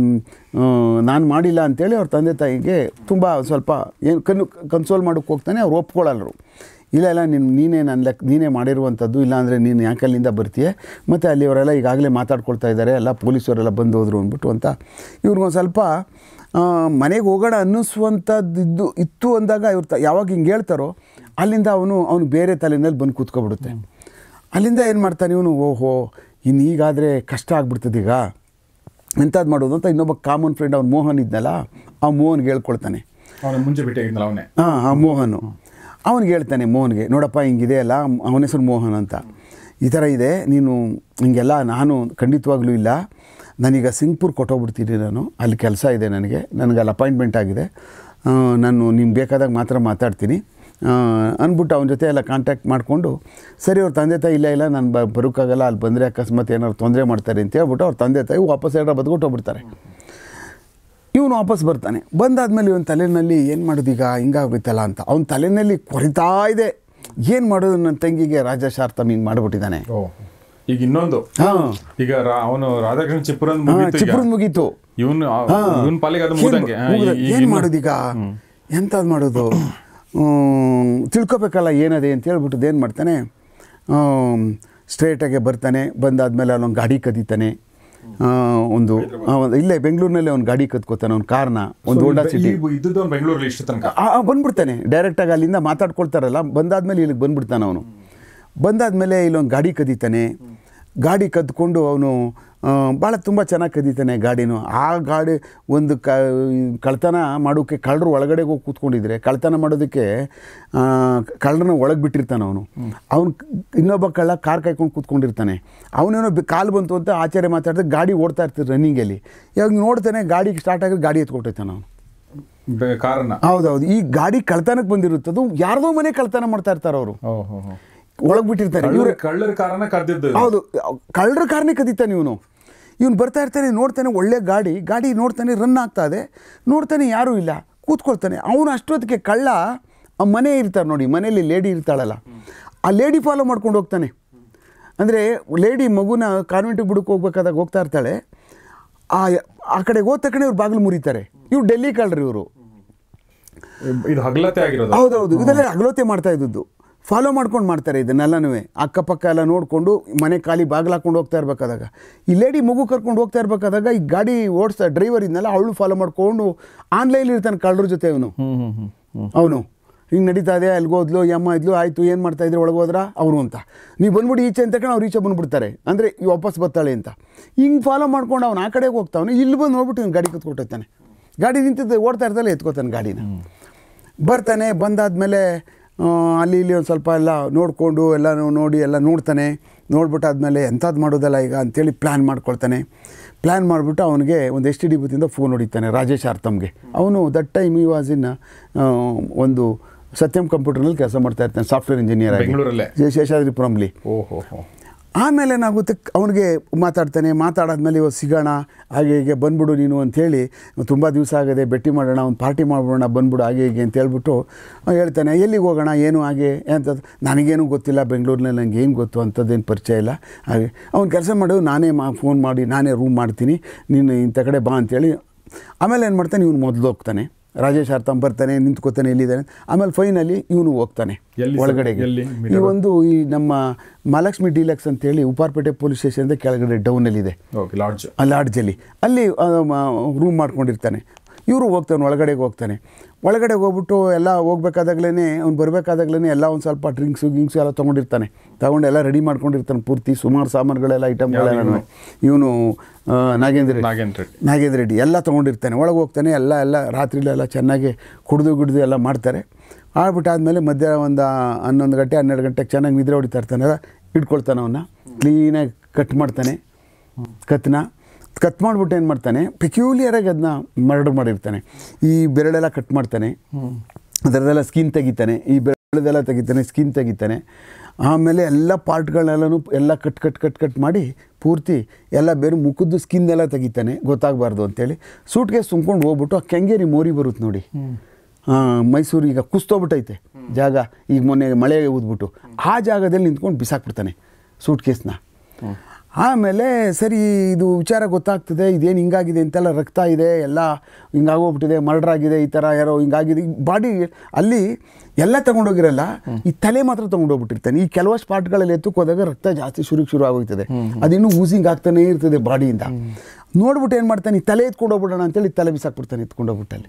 ನಾನು ಮಾಡಿಲ್ಲ ಅಂಥೇಳಿ ಅವ್ರ ತಂದೆ ತಾಯಿಗೆ ತುಂಬ ಸ್ವಲ್ಪ ಏನು ಕನ್ನು ಕನ್ಸೋಲ್ ಮಾಡೋಕ್ಕೆ ಹೋಗ್ತಾನೆ. ಅವ್ರು ಒಪ್ಕೊಳ್ಳಲ್ಲರು. ಇಲ್ಲ ಇಲ್ಲ ನೀನು ನೀನೇ ನನ್ನ ಲೆಕ್ಕ ನೀನೇ ಮಾಡಿರುವಂಥದ್ದು, ಇಲ್ಲಾಂದರೆ ನೀನು ಯಾಕೆ ಅಲ್ಲಿಂದ ಬರ್ತೀಯ, ಮತ್ತು ಅಲ್ಲಿ ಅವರೆಲ್ಲ ಈಗಾಗಲೇ ಮಾತಾಡ್ಕೊಳ್ತಾ ಇದ್ದಾರೆ, ಎಲ್ಲ ಪೊಲೀಸವರೆಲ್ಲ ಬಂದು ಹೋದರು ಅಂದ್ಬಿಟ್ಟು ಅಂತ ಇವ್ರಿಗೊಂದು ಸ್ವಲ್ಪ ಮನೆಗೆ ಹೋಗೋಣ ಅನ್ನಿಸುವಂಥದ್ದು ಇದ್ದು ಇತ್ತು ಅಂದಾಗ ಇವ್ರು ತ ಯಾವಾಗ ಹಿಂಗೆ ಹೇಳ್ತಾರೋ ಅಲ್ಲಿಂದ ಅವನು ಅವನು ಬೇರೆ ತಲೆಯಲ್ಲಿ ಬಂದು ಕೂತ್ಕೊಬಿಡುತ್ತೆ. ಅಲ್ಲಿಂದ ಏನು ಮಾಡ್ತಾನೆ ಇವನು, ಓಹೋ ಇನ್ನು ಈಗಾದರೆ ಕಷ್ಟ ಆಗ್ಬಿಡ್ತದೆ, ಈಗ ಎಂಥದ್ದು ಮಾಡೋದು ಅಂತ ಇನ್ನೊಬ್ಬ ಕಾಮನ್ ಫ್ರೆಂಡ್ ಅವ್ನು ಮೋಹನ್ ಇದ್ನಲ್ಲ, ಆ ಮೋಹನ್ಗೆ ಹೇಳ್ಕೊಳ್ತಾನೆ. ಅವನು ಮುಂಚೆ ಬಿಟ್ಟಿದ್ನಲ್ಲ ಅವನೇ, ಹಾಂ ಆ ಮೋಹನು ಅವನಿಗೆ ಹೇಳ್ತಾನೆ, ಮೋಹನ್ಗೆ, ನೋಡಪ್ಪ ಹಿಂಗಿದೆ ಅಲ್ಲ, ಅವನ ಹೆಸರು ಮೋಹನ್ ಅಂತ, ಈ ಥರ ಇದೆ, ನೀನು ಹಿಂಗೆಲ್ಲ ನಾನು ಖಂಡಿತವಾಗ್ಲೂ ಇಲ್ಲ, ನಾನೀಗ ಸಿಂಗ್ಪುರ್ ಕೊಟ್ಟೋಗ್ಬಿಡ್ತೀನಿ, ನಾನು ಅಲ್ಲಿ ಕೆಲಸ ಇದೆ ನನಗೆ, ನನಗೆ ಅಲ್ಲಿ ಅಪಾಯಿಂಟ್ಮೆಂಟ್ ಆಗಿದೆ, ನಾನು ನಿಮ್ಗೆ ಬೇಕಾದಾಗ ಮಾತ್ರ ಮಾತಾಡ್ತೀನಿ ಅಂದ್ಬಿಟ್ಟು ಅವನ ಜೊತೆ ಎಲ್ಲ ಕಾಂಟ್ಯಾಕ್ಟ್ ಮಾಡಿಕೊಂಡು, ಸರಿ ಅವ್ರ ತಂದೆ ತಾಯಿ ಇಲ್ಲ ಇಲ್ಲ ನಾನು ಬ ಬರೋಕ್ಕಾಗಲ್ಲ, ಅಲ್ಲಿ ಬಂದರೆ ಅಕಸ್ಮಾತ್ ಏನಾದ್ರು ತೊಂದರೆ ಮಾಡ್ತಾರೆ ಅಂತ ಹೇಳ್ಬಿಟ್ಟು ಅವ್ರ ತಂದೆ ತಾಯಿ ವಾಪಸ್ ಏನಾರ ಬದ್ಕೊಟ್ಟೋಗ್ಬಿಡ್ತಾರೆ. ಇವನು ವಾಪಸ್ ಬರ್ತಾನೆ. ಬಂದಾದ್ಮೇಲೆ ಇವನ ತಲೆಯಲ್ಲಿ ಏನು ಮಾಡೋದೀಗ, ಹಿಂಗಾಗೋಯ್ತಲ್ಲ ಅಂತ ಅವನ ತಲೆಯಲ್ಲಿ ಕೊರಿತಾ ಇದೆ. ಏನು ಮಾಡೋದು, ನನ್ನ ತಂಗಿಗೆ ರಾಜೇಶ್ ಆರ್ತಮ್ ಹಿಂಗೆ ಮಾಡಿಬಿಟ್ಟಿದ್ದಾನೆ. ಈಗ ಇನ್ನೊಂದು, ಈಗ ಅವನು ರಾಧಾಕೃಷ್ಣ ಚಿಪ್ಪುರನ್ ಚಿಪ್ಪುರನ್ ಮುಗೀತು, ಇವನು ಇವನ್ ಪಾಲಿಗೆ ಅದು ಮುಗಿದಂಗೆ. ಏನು ಮಾಡೋದೀಗ, ಎಂಥದ್ದು ಮಾಡೋದು, ತಿಳ್ಕೊಬೇಕಲ್ಲ ಏನದೆ ಅಂತ ಹೇಳ್ಬಿಟ್ಟು ಏನು ಮಾಡ್ತಾನೆ, ಸ್ಟ್ರೇಟಾಗೆ ಬರ್ತಾನೆ. ಬಂದಾದ್ಮೇಲೆ ಅಲ್ಲೊಂದು ಗಾಡಿ ಕದೀತಾನೆ, ಒಂದು ಇಲ್ಲೇ ಬೆಂಗಳೂರಿನಲ್ಲಿ ಅವ್ನು ಗಾಡಿ ಕದ್ಕೋತಾನೆ, ಅವ್ನು ಕಾರ್ನ, ಒಂದು ಹೋಂಡಾ ಸಿಟಿ ಬೆಂಗಳೂರಲ್ಲಿ ಇಷ್ಟು ತನಕ ಬಂದ್ಬಿಡ್ತಾನೆ. ಡೈರೆಕ್ಟಾಗಿ ಅಲ್ಲಿಂದ ಮಾತಾಡ್ಕೊಳ್ತಾರಲ್ಲ, ಬಂದಾದ್ಮೇಲೆ ಇಲ್ಲಿಗೆ ಬಂದ್ಬಿಡ್ತಾನೆ ಅವನು. ಬಂದಾದಮೇಲೆ ಇಲ್ಲೊಂದು ಗಾಡಿ ಕದೀತಾನೆ. ಗಾಡಿ ಕದ್ಕೊಂಡು ಅವನು ಭಾಳ ತುಂಬ ಚೆನ್ನಾಗಿ ಕದೀತಾನೆ ಗಾಡಿನೂ. ಆ ಗಾಡಿ ಒಂದು ಕ ಕಳ್ತನ ಮಾಡೋಕ್ಕೆ ಕಳ್ಳರು ಒಳಗಡೆಗೆ ಹೋಗಿ ಕೂತ್ಕೊಂಡಿದ್ರೆ, ಕಳ್ತನ ಮಾಡೋದಕ್ಕೆ ಕಳ್ಳರನ್ನ ಒಳಗೆ ಬಿಟ್ಟಿರ್ತಾನೆ ಅವನು. ಅವನು ಇನ್ನೊಬ್ಬ ಕಳ್ಳ ಕಾರ್ ಕಾಯ್ಕೊಂಡು ಕೂತ್ಕೊಂಡಿರ್ತಾನೆ. ಅವನೇನೋ ಕಾಲು ಬಂತು ಅಂತ ಆಚಾರ್ಯ ಮಾತಾಡಿದ್ರೆ ಗಾಡಿ ಓಡ್ತಾ ಇರ್ತಾರೆ ರನ್ನಿಂಗಲ್ಲಿ. ಇವಾಗ ನೋಡ್ತಾನೆ ಗಾಡಿ ಸ್ಟಾರ್ಟ್ ಆಗಿ ಗಾಡಿ ಎತ್ಕೊಟ್ಟೈತಾನೆ ಅವನು, ಕಾರನ್ನ. ಹೌದೌದು, ಈ ಗಾಡಿ ಕಳ್ತನಕ್ಕೆ ಬಂದಿರುತ್ತದು, ಯಾರ್ದೋ ಮನೆ ಕಳ್ತನ ಮಾಡ್ತಾ ಇರ್ತಾರೆ ಅವರು, ಒಳಗೆ ಬಿಟ್ಟಿರ್ತಾರೆ. ಇವರು ಕಳ್ಳರ ಕಾರನ್ನ ಕದ್ದಿದ್ದು, ಹೌದು, ಕಳ್ಳರ ಕಾರನೇ ಕದೀತಾನೆ ಇವನು. ಇವನು ಬರ್ತಾ ಇರ್ತಾನೆ, ನೋಡ್ತಾನೆ ಒಳ್ಳೆ ಗಾಡಿ ಗಾಡಿ ನೋಡ್ತಾನೆ, ರನ್ ಆಗ್ತಾ ಇದೆ, ನೋಡ್ತಾನೆ ಯಾರೂ ಇಲ್ಲ, ಕೂತ್ಕೊಳ್ತಾನೆ. ಅವನು ಅಷ್ಟೊತ್ತಿಗೆ ಕಳ್ಳ ಆ ಮನೆ ಇರ್ತಾರೆ ನೋಡಿ, ಮನೆಯಲ್ಲಿ ಲೇಡಿ ಇರ್ತಾಳಲ್ಲ, ಆ ಲೇಡಿ ಫಾಲೋ ಮಾಡ್ಕೊಂಡು ಹೋಗ್ತಾನೆ. ಅಂದರೆ ಲೇಡಿ ಮಗುನ ಕಾನ್ವೆಂಟಿಗೆ ಬಿಡಕ್ಕೆ ಹೋಗ್ಬೇಕಾದಾಗ ಹೋಗ್ತಾ ಇರ್ತಾಳೆ, ಆ ಆ ಕಡೆಗೆ ಹೋದ ತಕ್ಷಣ ಇವ್ರು ಬಾಗಿಲು ಮುರಿತಾರೆ. ಇವ್ರು ಡೆಲ್ಲಿ ಕಳ್ಳರು ಇವರು. ಇದು ಹಗಲತೆ ಆಗಿರೋದು. ಹೌದೌದು, ಇದೆಲ್ಲ ಹಗಲತೆ ಮಾಡ್ತಾ ಇದ್ದದ್ದು. ಫಾಲೋ ಮಾಡ್ಕೊಂಡು ಮಾಡ್ತಾರೆ ಇದನ್ನೆಲ್ಲನೂ. ಅಕ್ಕಪಕ್ಕ ಎಲ್ಲ ನೋಡಿಕೊಂಡು ಮನೆ ಖಾಲಿ ಬಾಗಿಲು ಹಾಕ್ಕೊಂಡು ಹೋಗ್ತಾ ಇರಬೇಕಾದಾಗ, ಈ ಲೇಡಿ ಮಗು ಕರ್ಕೊಂಡು ಹೋಗ್ತಾ ಇರಬೇಕಾದಾಗ ಈ ಗಾಡಿ ಓಡಿಸ್ತಾ ಡ್ರೈವರ್ ಇದನ್ನೆಲ್ಲ ಅವಳು ಫಾಲೋ ಮಾಡಿಕೊಂಡು ಆನ್ಲೈನ್ ಇರ್ತಾನೆ ಕಳ್ಳರ ಜೊತೆ. ಅವನು ಅವನು ಹಿಂಗೆ ನಡೀತಾ ಇದೆ, ಅಲ್ಲಿಗೋದ್ಲು ಯಮ್ಮ ಇದ್ಲು, ಆಯಿತು ಏನು ಮಾಡ್ತಾಯಿದ್ರೆ ಒಳಗೋದ್ರ ಅವರು ಅಂತ, ನೀವು ಬಂದ್ಬಿಟ್ಟು ಈಚೆ ಅಂತ ಅವ್ರು ಈಚೆ ಬಂದುಬಿಡ್ತಾರೆ, ಅಂದರೆ ಈ ವಾಪಸ್ ಬರ್ತಾಳೆ ಅಂತ. ಹಿಂಗೆ ಫಾಲೋ ಮಾಡ್ಕೊಂಡು ಅವ್ನು ಆ ಕಡೆಗೆ ಹೋಗ್ತಾವನು. ಇಲ್ಲಿ ಬಂದು ನೋಡ್ಬಿಟ್ಟು ಇವ್ನು ಗಾಡಿ ಕತ್ಕೊಟ್ಟಿರ್ತಾನೆ. ಗಾಡಿ ನಿಂತಿದ್ದು ಓಡ್ತಾ ಇರ್ತಾನೆ, ಎತ್ಕೋತಾನೆ ಗಾಡಿನ. ಬರ್ತಾನೆ. ಬಂದಾದಮೇಲೆ ಅಲ್ಲಿ ಇಲ್ಲಿ ಒಂದು ಸ್ವಲ್ಪ ಎಲ್ಲ ನೋಡಿಕೊಂಡು ಎಲ್ಲ ನೋಡಿ ಎಲ್ಲ ನೋಡ್ತಾನೆ. ನೋಡ್ಬಿಟ್ಟು ಆದಮೇಲೆ ಎಂಥದ್ದು ಮಾಡೋದಲ್ಲ ಈಗ ಅಂಥೇಳಿ ಪ್ಲ್ಯಾನ್ ಮಾಡ್ಕೊಳ್ತಾನೆ. ಪ್ಲ್ಯಾನ್ ಮಾಡಿಬಿಟ್ಟು ಅವನಿಗೆ ಒಂದು ಎಸ್ ಟಿ ಡಿ ಬೂತಿಂದ ಫೋನ್ ಹೊಡಿತಾನೆ ರಾಜೇಶ್ ಆರ್ತಮ್ಗೆ. ಅವನು that time he was in ಒಂದು ಸತ್ಯಂ ಕಂಪ್ಯೂಟರ್ನಲ್ಲಿ ಕೆಲಸ ಮಾಡ್ತಾ ಇರ್ತಾನೆ, ಸಾಫ್ಟ್ವೇರ್ ಇಂಜಿನಿಯರ್ ಆಗಿ ಶೇಷಾದ್ರಿಪುರಂಲಿ. ಓಹೋ. ಆಮೇಲೆ ಏನಾಗುತ್ತೆ, ಅವನಿಗೆ ಮಾತಾಡ್ತಾನೆ. ಮಾತಾಡಾದ್ಮೇಲೆ ಇವತ್ತು ಸಿಗೋಣ, ಹಾಗೆ ಹೀಗೆ ಬಂದ್ಬಿಡು ನೀನು ಅಂಥೇಳಿ, ತುಂಬ ದಿವಸ ಆಗದೆ ಭೇಟಿ ಮಾಡೋಣ, ಒಂದು ಪಾರ್ಟಿ ಮಾಡ್ಬಿಡೋಣ, ಬಂದ್ಬಿಡು ಹಾಗೆ ಹೀಗೆ ಅಂತ ಹೇಳ್ಬಿಟ್ಟು ಹೇಳ್ತಾನೆ. ಎಲ್ಲಿಗೆ ಹೋಗೋಣ, ಏನು ಹಾಗೆ ಅಂಥದ್ದು ನನಗೇನು ಗೊತ್ತಿಲ್ಲ, ಬೆಂಗಳೂರಿನಲ್ಲಿ ನನಗೆ ಏನು ಗೊತ್ತು ಅಂಥದ್ದೇನು ಪರಿಚಯ ಇಲ್ಲ. ಹಾಗೆ ಅವ್ನು ಕೆಲಸ ಮಾಡೋದು ನಾನೇ ಮಾ ಫೋನ್ ಮಾಡಿ ನಾನೇ ರೂಮ್ ಮಾಡ್ತೀನಿ, ನೀನು ಇಂಥ ಕಡೆ ಬಾ ಅಂಥೇಳಿ. ಆಮೇಲೆ ಏನು ಮಾಡ್ತಾನೆ, ಇವನು ಮೊದಲು ಹೋಗ್ತಾನೆ. ರಾಜೇಶ್ ಆರ್ತಮ್ ಬರ್ತಾನೆ, ನಿಂತ್ಕೋತಾನೆ, ಎಲ್ಲಿದ್ದಾನೆ. ಆಮೇಲೆ ಫೈನಲಿ ಇವನು ಹೋಗ್ತಾನೆ ಒಳಗಡೆಗೆ. ಈ ಒಂದು ಈ ನಮ್ಮ ಮಹಾಲಕ್ಷ್ಮಿ ಡಿಲಕ್ಸ್ ಅಂತೇಳಿ ಉಪ್ಪಾರಪೇಟೆ ಪೊಲೀಸ್ ಸ್ಟೇಷನ್ದ ಕೆಳಗಡೆ ಡೌನಲ್ಲಿದೆ, ಲಾಡ್ಜಲ್ಲಿ. ಅಲ್ಲಿ ರೂಮ್ ಮಾಡ್ಕೊಂಡಿರ್ತಾನೆ. ಇವರು ಹೋಗ್ತಾನೆ, ಒಳಗಡೆಗೆ ಹೋಗ್ತಾನೆ. ಒಳಗಡೆ ಹೋಗ್ಬಿಟ್ಟು ಎಲ್ಲ ಹೋಗ್ಬೇಕಾದಾಗ್ಲೇ, ಅವ್ನು ಬರಬೇಕಾದಾಗ್ಲೇ ಎಲ್ಲ ಒಂದು ಸ್ವಲ್ಪ ಡ್ರಿಂಕ್ಸು ಗಿಂಕ್ಸು ಎಲ್ಲ ತೊಗೊಂಡಿರ್ತಾನೆ. ತೊಗೊಂಡು ಎಲ್ಲ ರೆಡಿ ಮಾಡ್ಕೊಂಡಿರ್ತಾನೆ ಪೂರ್ತಿ, ಸುಮಾರು ಸಾಮಾನುಗಳೆಲ್ಲ ಐಟಮ್ಗಳೆಲ್ಲ. ಇವನು ನಾಗೇಂದ್ರ ನಾಗೇಂದ್ರ ನಾಗೇಂದ್ರ ರೆಡ್ಡಿ ಎಲ್ಲ ತೊಗೊಂಡಿರ್ತಾನೆ. ಒಳಗೆ ಹೋಗ್ತಾನೆ, ಎಲ್ಲ ಎಲ್ಲ ರಾತ್ರಿಲೆಲ್ಲ ಚೆನ್ನಾಗಿ ಕುಡಿದು ಗಿಡ್ದು ಎಲ್ಲ ಮಾಡ್ತಾರೆ. ಆಡ್ಬಿಟ್ಟು ಆದಮೇಲೆ ಮಧ್ಯಾಹ್ನ ಒಂದು ಹನ್ನೊಂದು ಗಂಟೆ ಹನ್ನೆರಡು ಗಂಟೆಗೆ ಚೆನ್ನಾಗಿ ನಿದ್ರೆ ಹೊಡಿತಾ ಇರ್ತಾನೆ. ಇಟ್ಕೊಳ್ತಾನೆ, ಅವನ್ನ ಕ್ಲೀನಾಗಿ ಕಟ್ ಮಾಡ್ತಾನೆ. ಕತ್ನ ಕಟ್ ಮಾಡಿಬಿಟ್ಟು ಏನು ಮಾಡ್ತಾನೆ, ಪೆಕ್ಯೂಲಿಯರಾಗಿ ಅದನ್ನ ಮರ್ಡರ್ ಮಾಡಿರ್ತಾನೆ. ಈ ಬೆರಳೆಲ್ಲ ಕಟ್ ಮಾಡ್ತಾನೆ, ಅದರದೆಲ್ಲ ಸ್ಕಿನ್ ತೆಗಿತಾನೆ, ಈ ಬೆರಳದೆಲ್ಲ ತೆಗಿತಾನೆ, ಸ್ಕಿನ್ ತೆಗಿತಾನೆ. ಆಮೇಲೆ ಎಲ್ಲ ಪಾರ್ಟ್ಗಳನ್ನೆಲ್ಲನೂ ಎಲ್ಲ ಕಟ್ ಕಟ್ ಕಟ್ ಕಟ್ ಮಾಡಿ ಪೂರ್ತಿ ಎಲ್ಲ ಬೇರೆ ಮುಖದ್ದು ಸ್ಕಿನ್ ಎಲ್ಲ ತೆಗಿತಾನೆ, ಗೊತ್ತಾಗಬಾರ್ದು ಅಂತೇಳಿ. ಸೂಟ್ಗೆ ಸುಮ್ಕೊಂಡು ಹೋಗ್ಬಿಟ್ಟು ಆ ಕೆಂಗೇರಿ ಮೋರಿ ಬರುತ್ತೆ ನೋಡಿ, ಮೈಸೂರು ಈಗ ಕುಸ್ತೋಗ್ಬಿಟ್ಟೈತೆ ಜಾಗ, ಈಗ ಮೊನ್ನೆ ಮಳೆ ಊದ್ಬಿಟ್ಟು ಆ ಜಾಗದಲ್ಲಿ ನಿಂತ್ಕೊಂಡು ಬಿಸಾಕ್ಬಿಡ್ತಾನೆ ಸೂಟ್ ಕೇಸ್ನ. ಆಮೇಲೆ ಸರಿ ಇದು ವಿಚಾರ ಗೊತ್ತಾಗ್ತದೆ, ಇದೇನು ಹಿಂಗಾಗಿದೆ ಅಂತೆಲ್ಲ, ರಕ್ತ ಇದೆ, ಎಲ್ಲ ಹಿಂಗಾಗೋಗ್ಬಿಟ್ಟಿದೆ, ಮರ್ಡರ್ ಆಗಿದೆ, ಈ ಥರ ಯಾರೋ ಹಿಂಗಾಗಿದೆ. ಬಾಡಿ ಅಲ್ಲಿ ಎಲ್ಲ ತೊಗೊಂಡೋಗಿರಲ್ಲ, ಈ ತಲೆ ಮಾತ್ರ ತೊಗೊಂಡೋಗ್ಬಿಟ್ಟಿರ್ತಾನೆ. ಈ ಕೆಲವಷ್ಟು ಪಾರ್ಟ್ಗಳಲ್ಲಿ ಎತ್ತಕ್ಕೆ ಹೋದಾಗ ರಕ್ತ ಜಾಸ್ತಿ ಶುರು ಶುರು ಆಗೋಗ್ತದೆ, ಅದಿನ್ನೂ ಊಸಿಂಗ್ ಆಗ್ತಾನೇ ಇರ್ತದೆ ಬಾಡಿಯಿಂದ. ನೋಡ್ಬಿಟ್ಟು ಏನು ಮಾಡ್ತಾನೆ, ಈ ತಲೆ ಎತ್ಕೊಂಡು ಹೋಗ್ಬಿಡೋಣ ಅಂತೇಳಿ ತಲೆ ಬಿಸಾಕ್ಬಿಡ್ತಾನೆ ಎತ್ಕೊಂಡೋಗ್ಬಿಟ್ಟಲ್ಲಿ.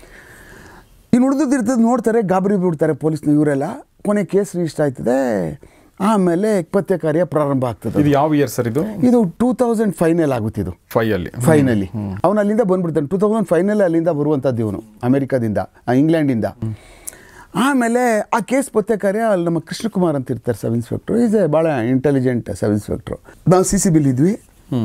ಇನ್ನು ಉಳಿದಿರ್ತದೆ ನೋಡ್ತಾರೆ, ಗಾಬರಿ ಬಿಡ್ತಾರೆ ಪೊಲೀಸ್ನ ಇವರೆಲ್ಲ. ಕೊನೆ ಕೇಸ್ ರಿಜಿಸ್ಟರ್ ಆಯ್ತದೆ. ಆಮೇಲೆ ಪತ್ತೆ ಕಾರ್ಯ ಪ್ರಾರಂಭ ಆಗ್ತದೆ. ಇದು ಯಾವ ಇಯರ್ ಸರ್ ಇದು? ಇದು ಟೂ ತೌಸಂಡ್ ಫೈನಲ್ ಆಗುತ್ತೆ. ಇದು ಫೈನಲ್ಲಿ ಫೈನಲ್ಲಿ ಅವನು ಅಲ್ಲಿಂದ ಬಂದ್ಬಿಡ್ತಾನೆ. ಟೂ ತೌಸಂಡ್ ಫೈನಲ್ಲಿ ಅಲ್ಲಿಂದ ಬರುವಂಥದ್ದು ಇವನು, ಅಮೆರಿಕಾದಿಂದ, ಇಂಗ್ಲೆಂಡಿಂದ. ಆಮೇಲೆ ಆ ಕೇಸ್ ಪತ್ತೆ ಕಾರ್ಯ ಅಲ್ಲಿ ನಮ್ಮ ಕೃಷ್ಣಕುಮಾರ್ ಅಂತ ಇರ್ತಾರೆ ಸಬ್ ಇನ್ಸ್ಪೆಕ್ಟ್ರು. ಈಸ್ ಎ ಭಾಳ ಇಂಟೆಲಿಜೆಂಟ್ ಸಬ್ ಇನ್ಸ್ಪೆಕ್ಟ್ರು. ನಾವು ಸಿ ಸಿ ಬಿಲ್ ಇದ್ವಿ.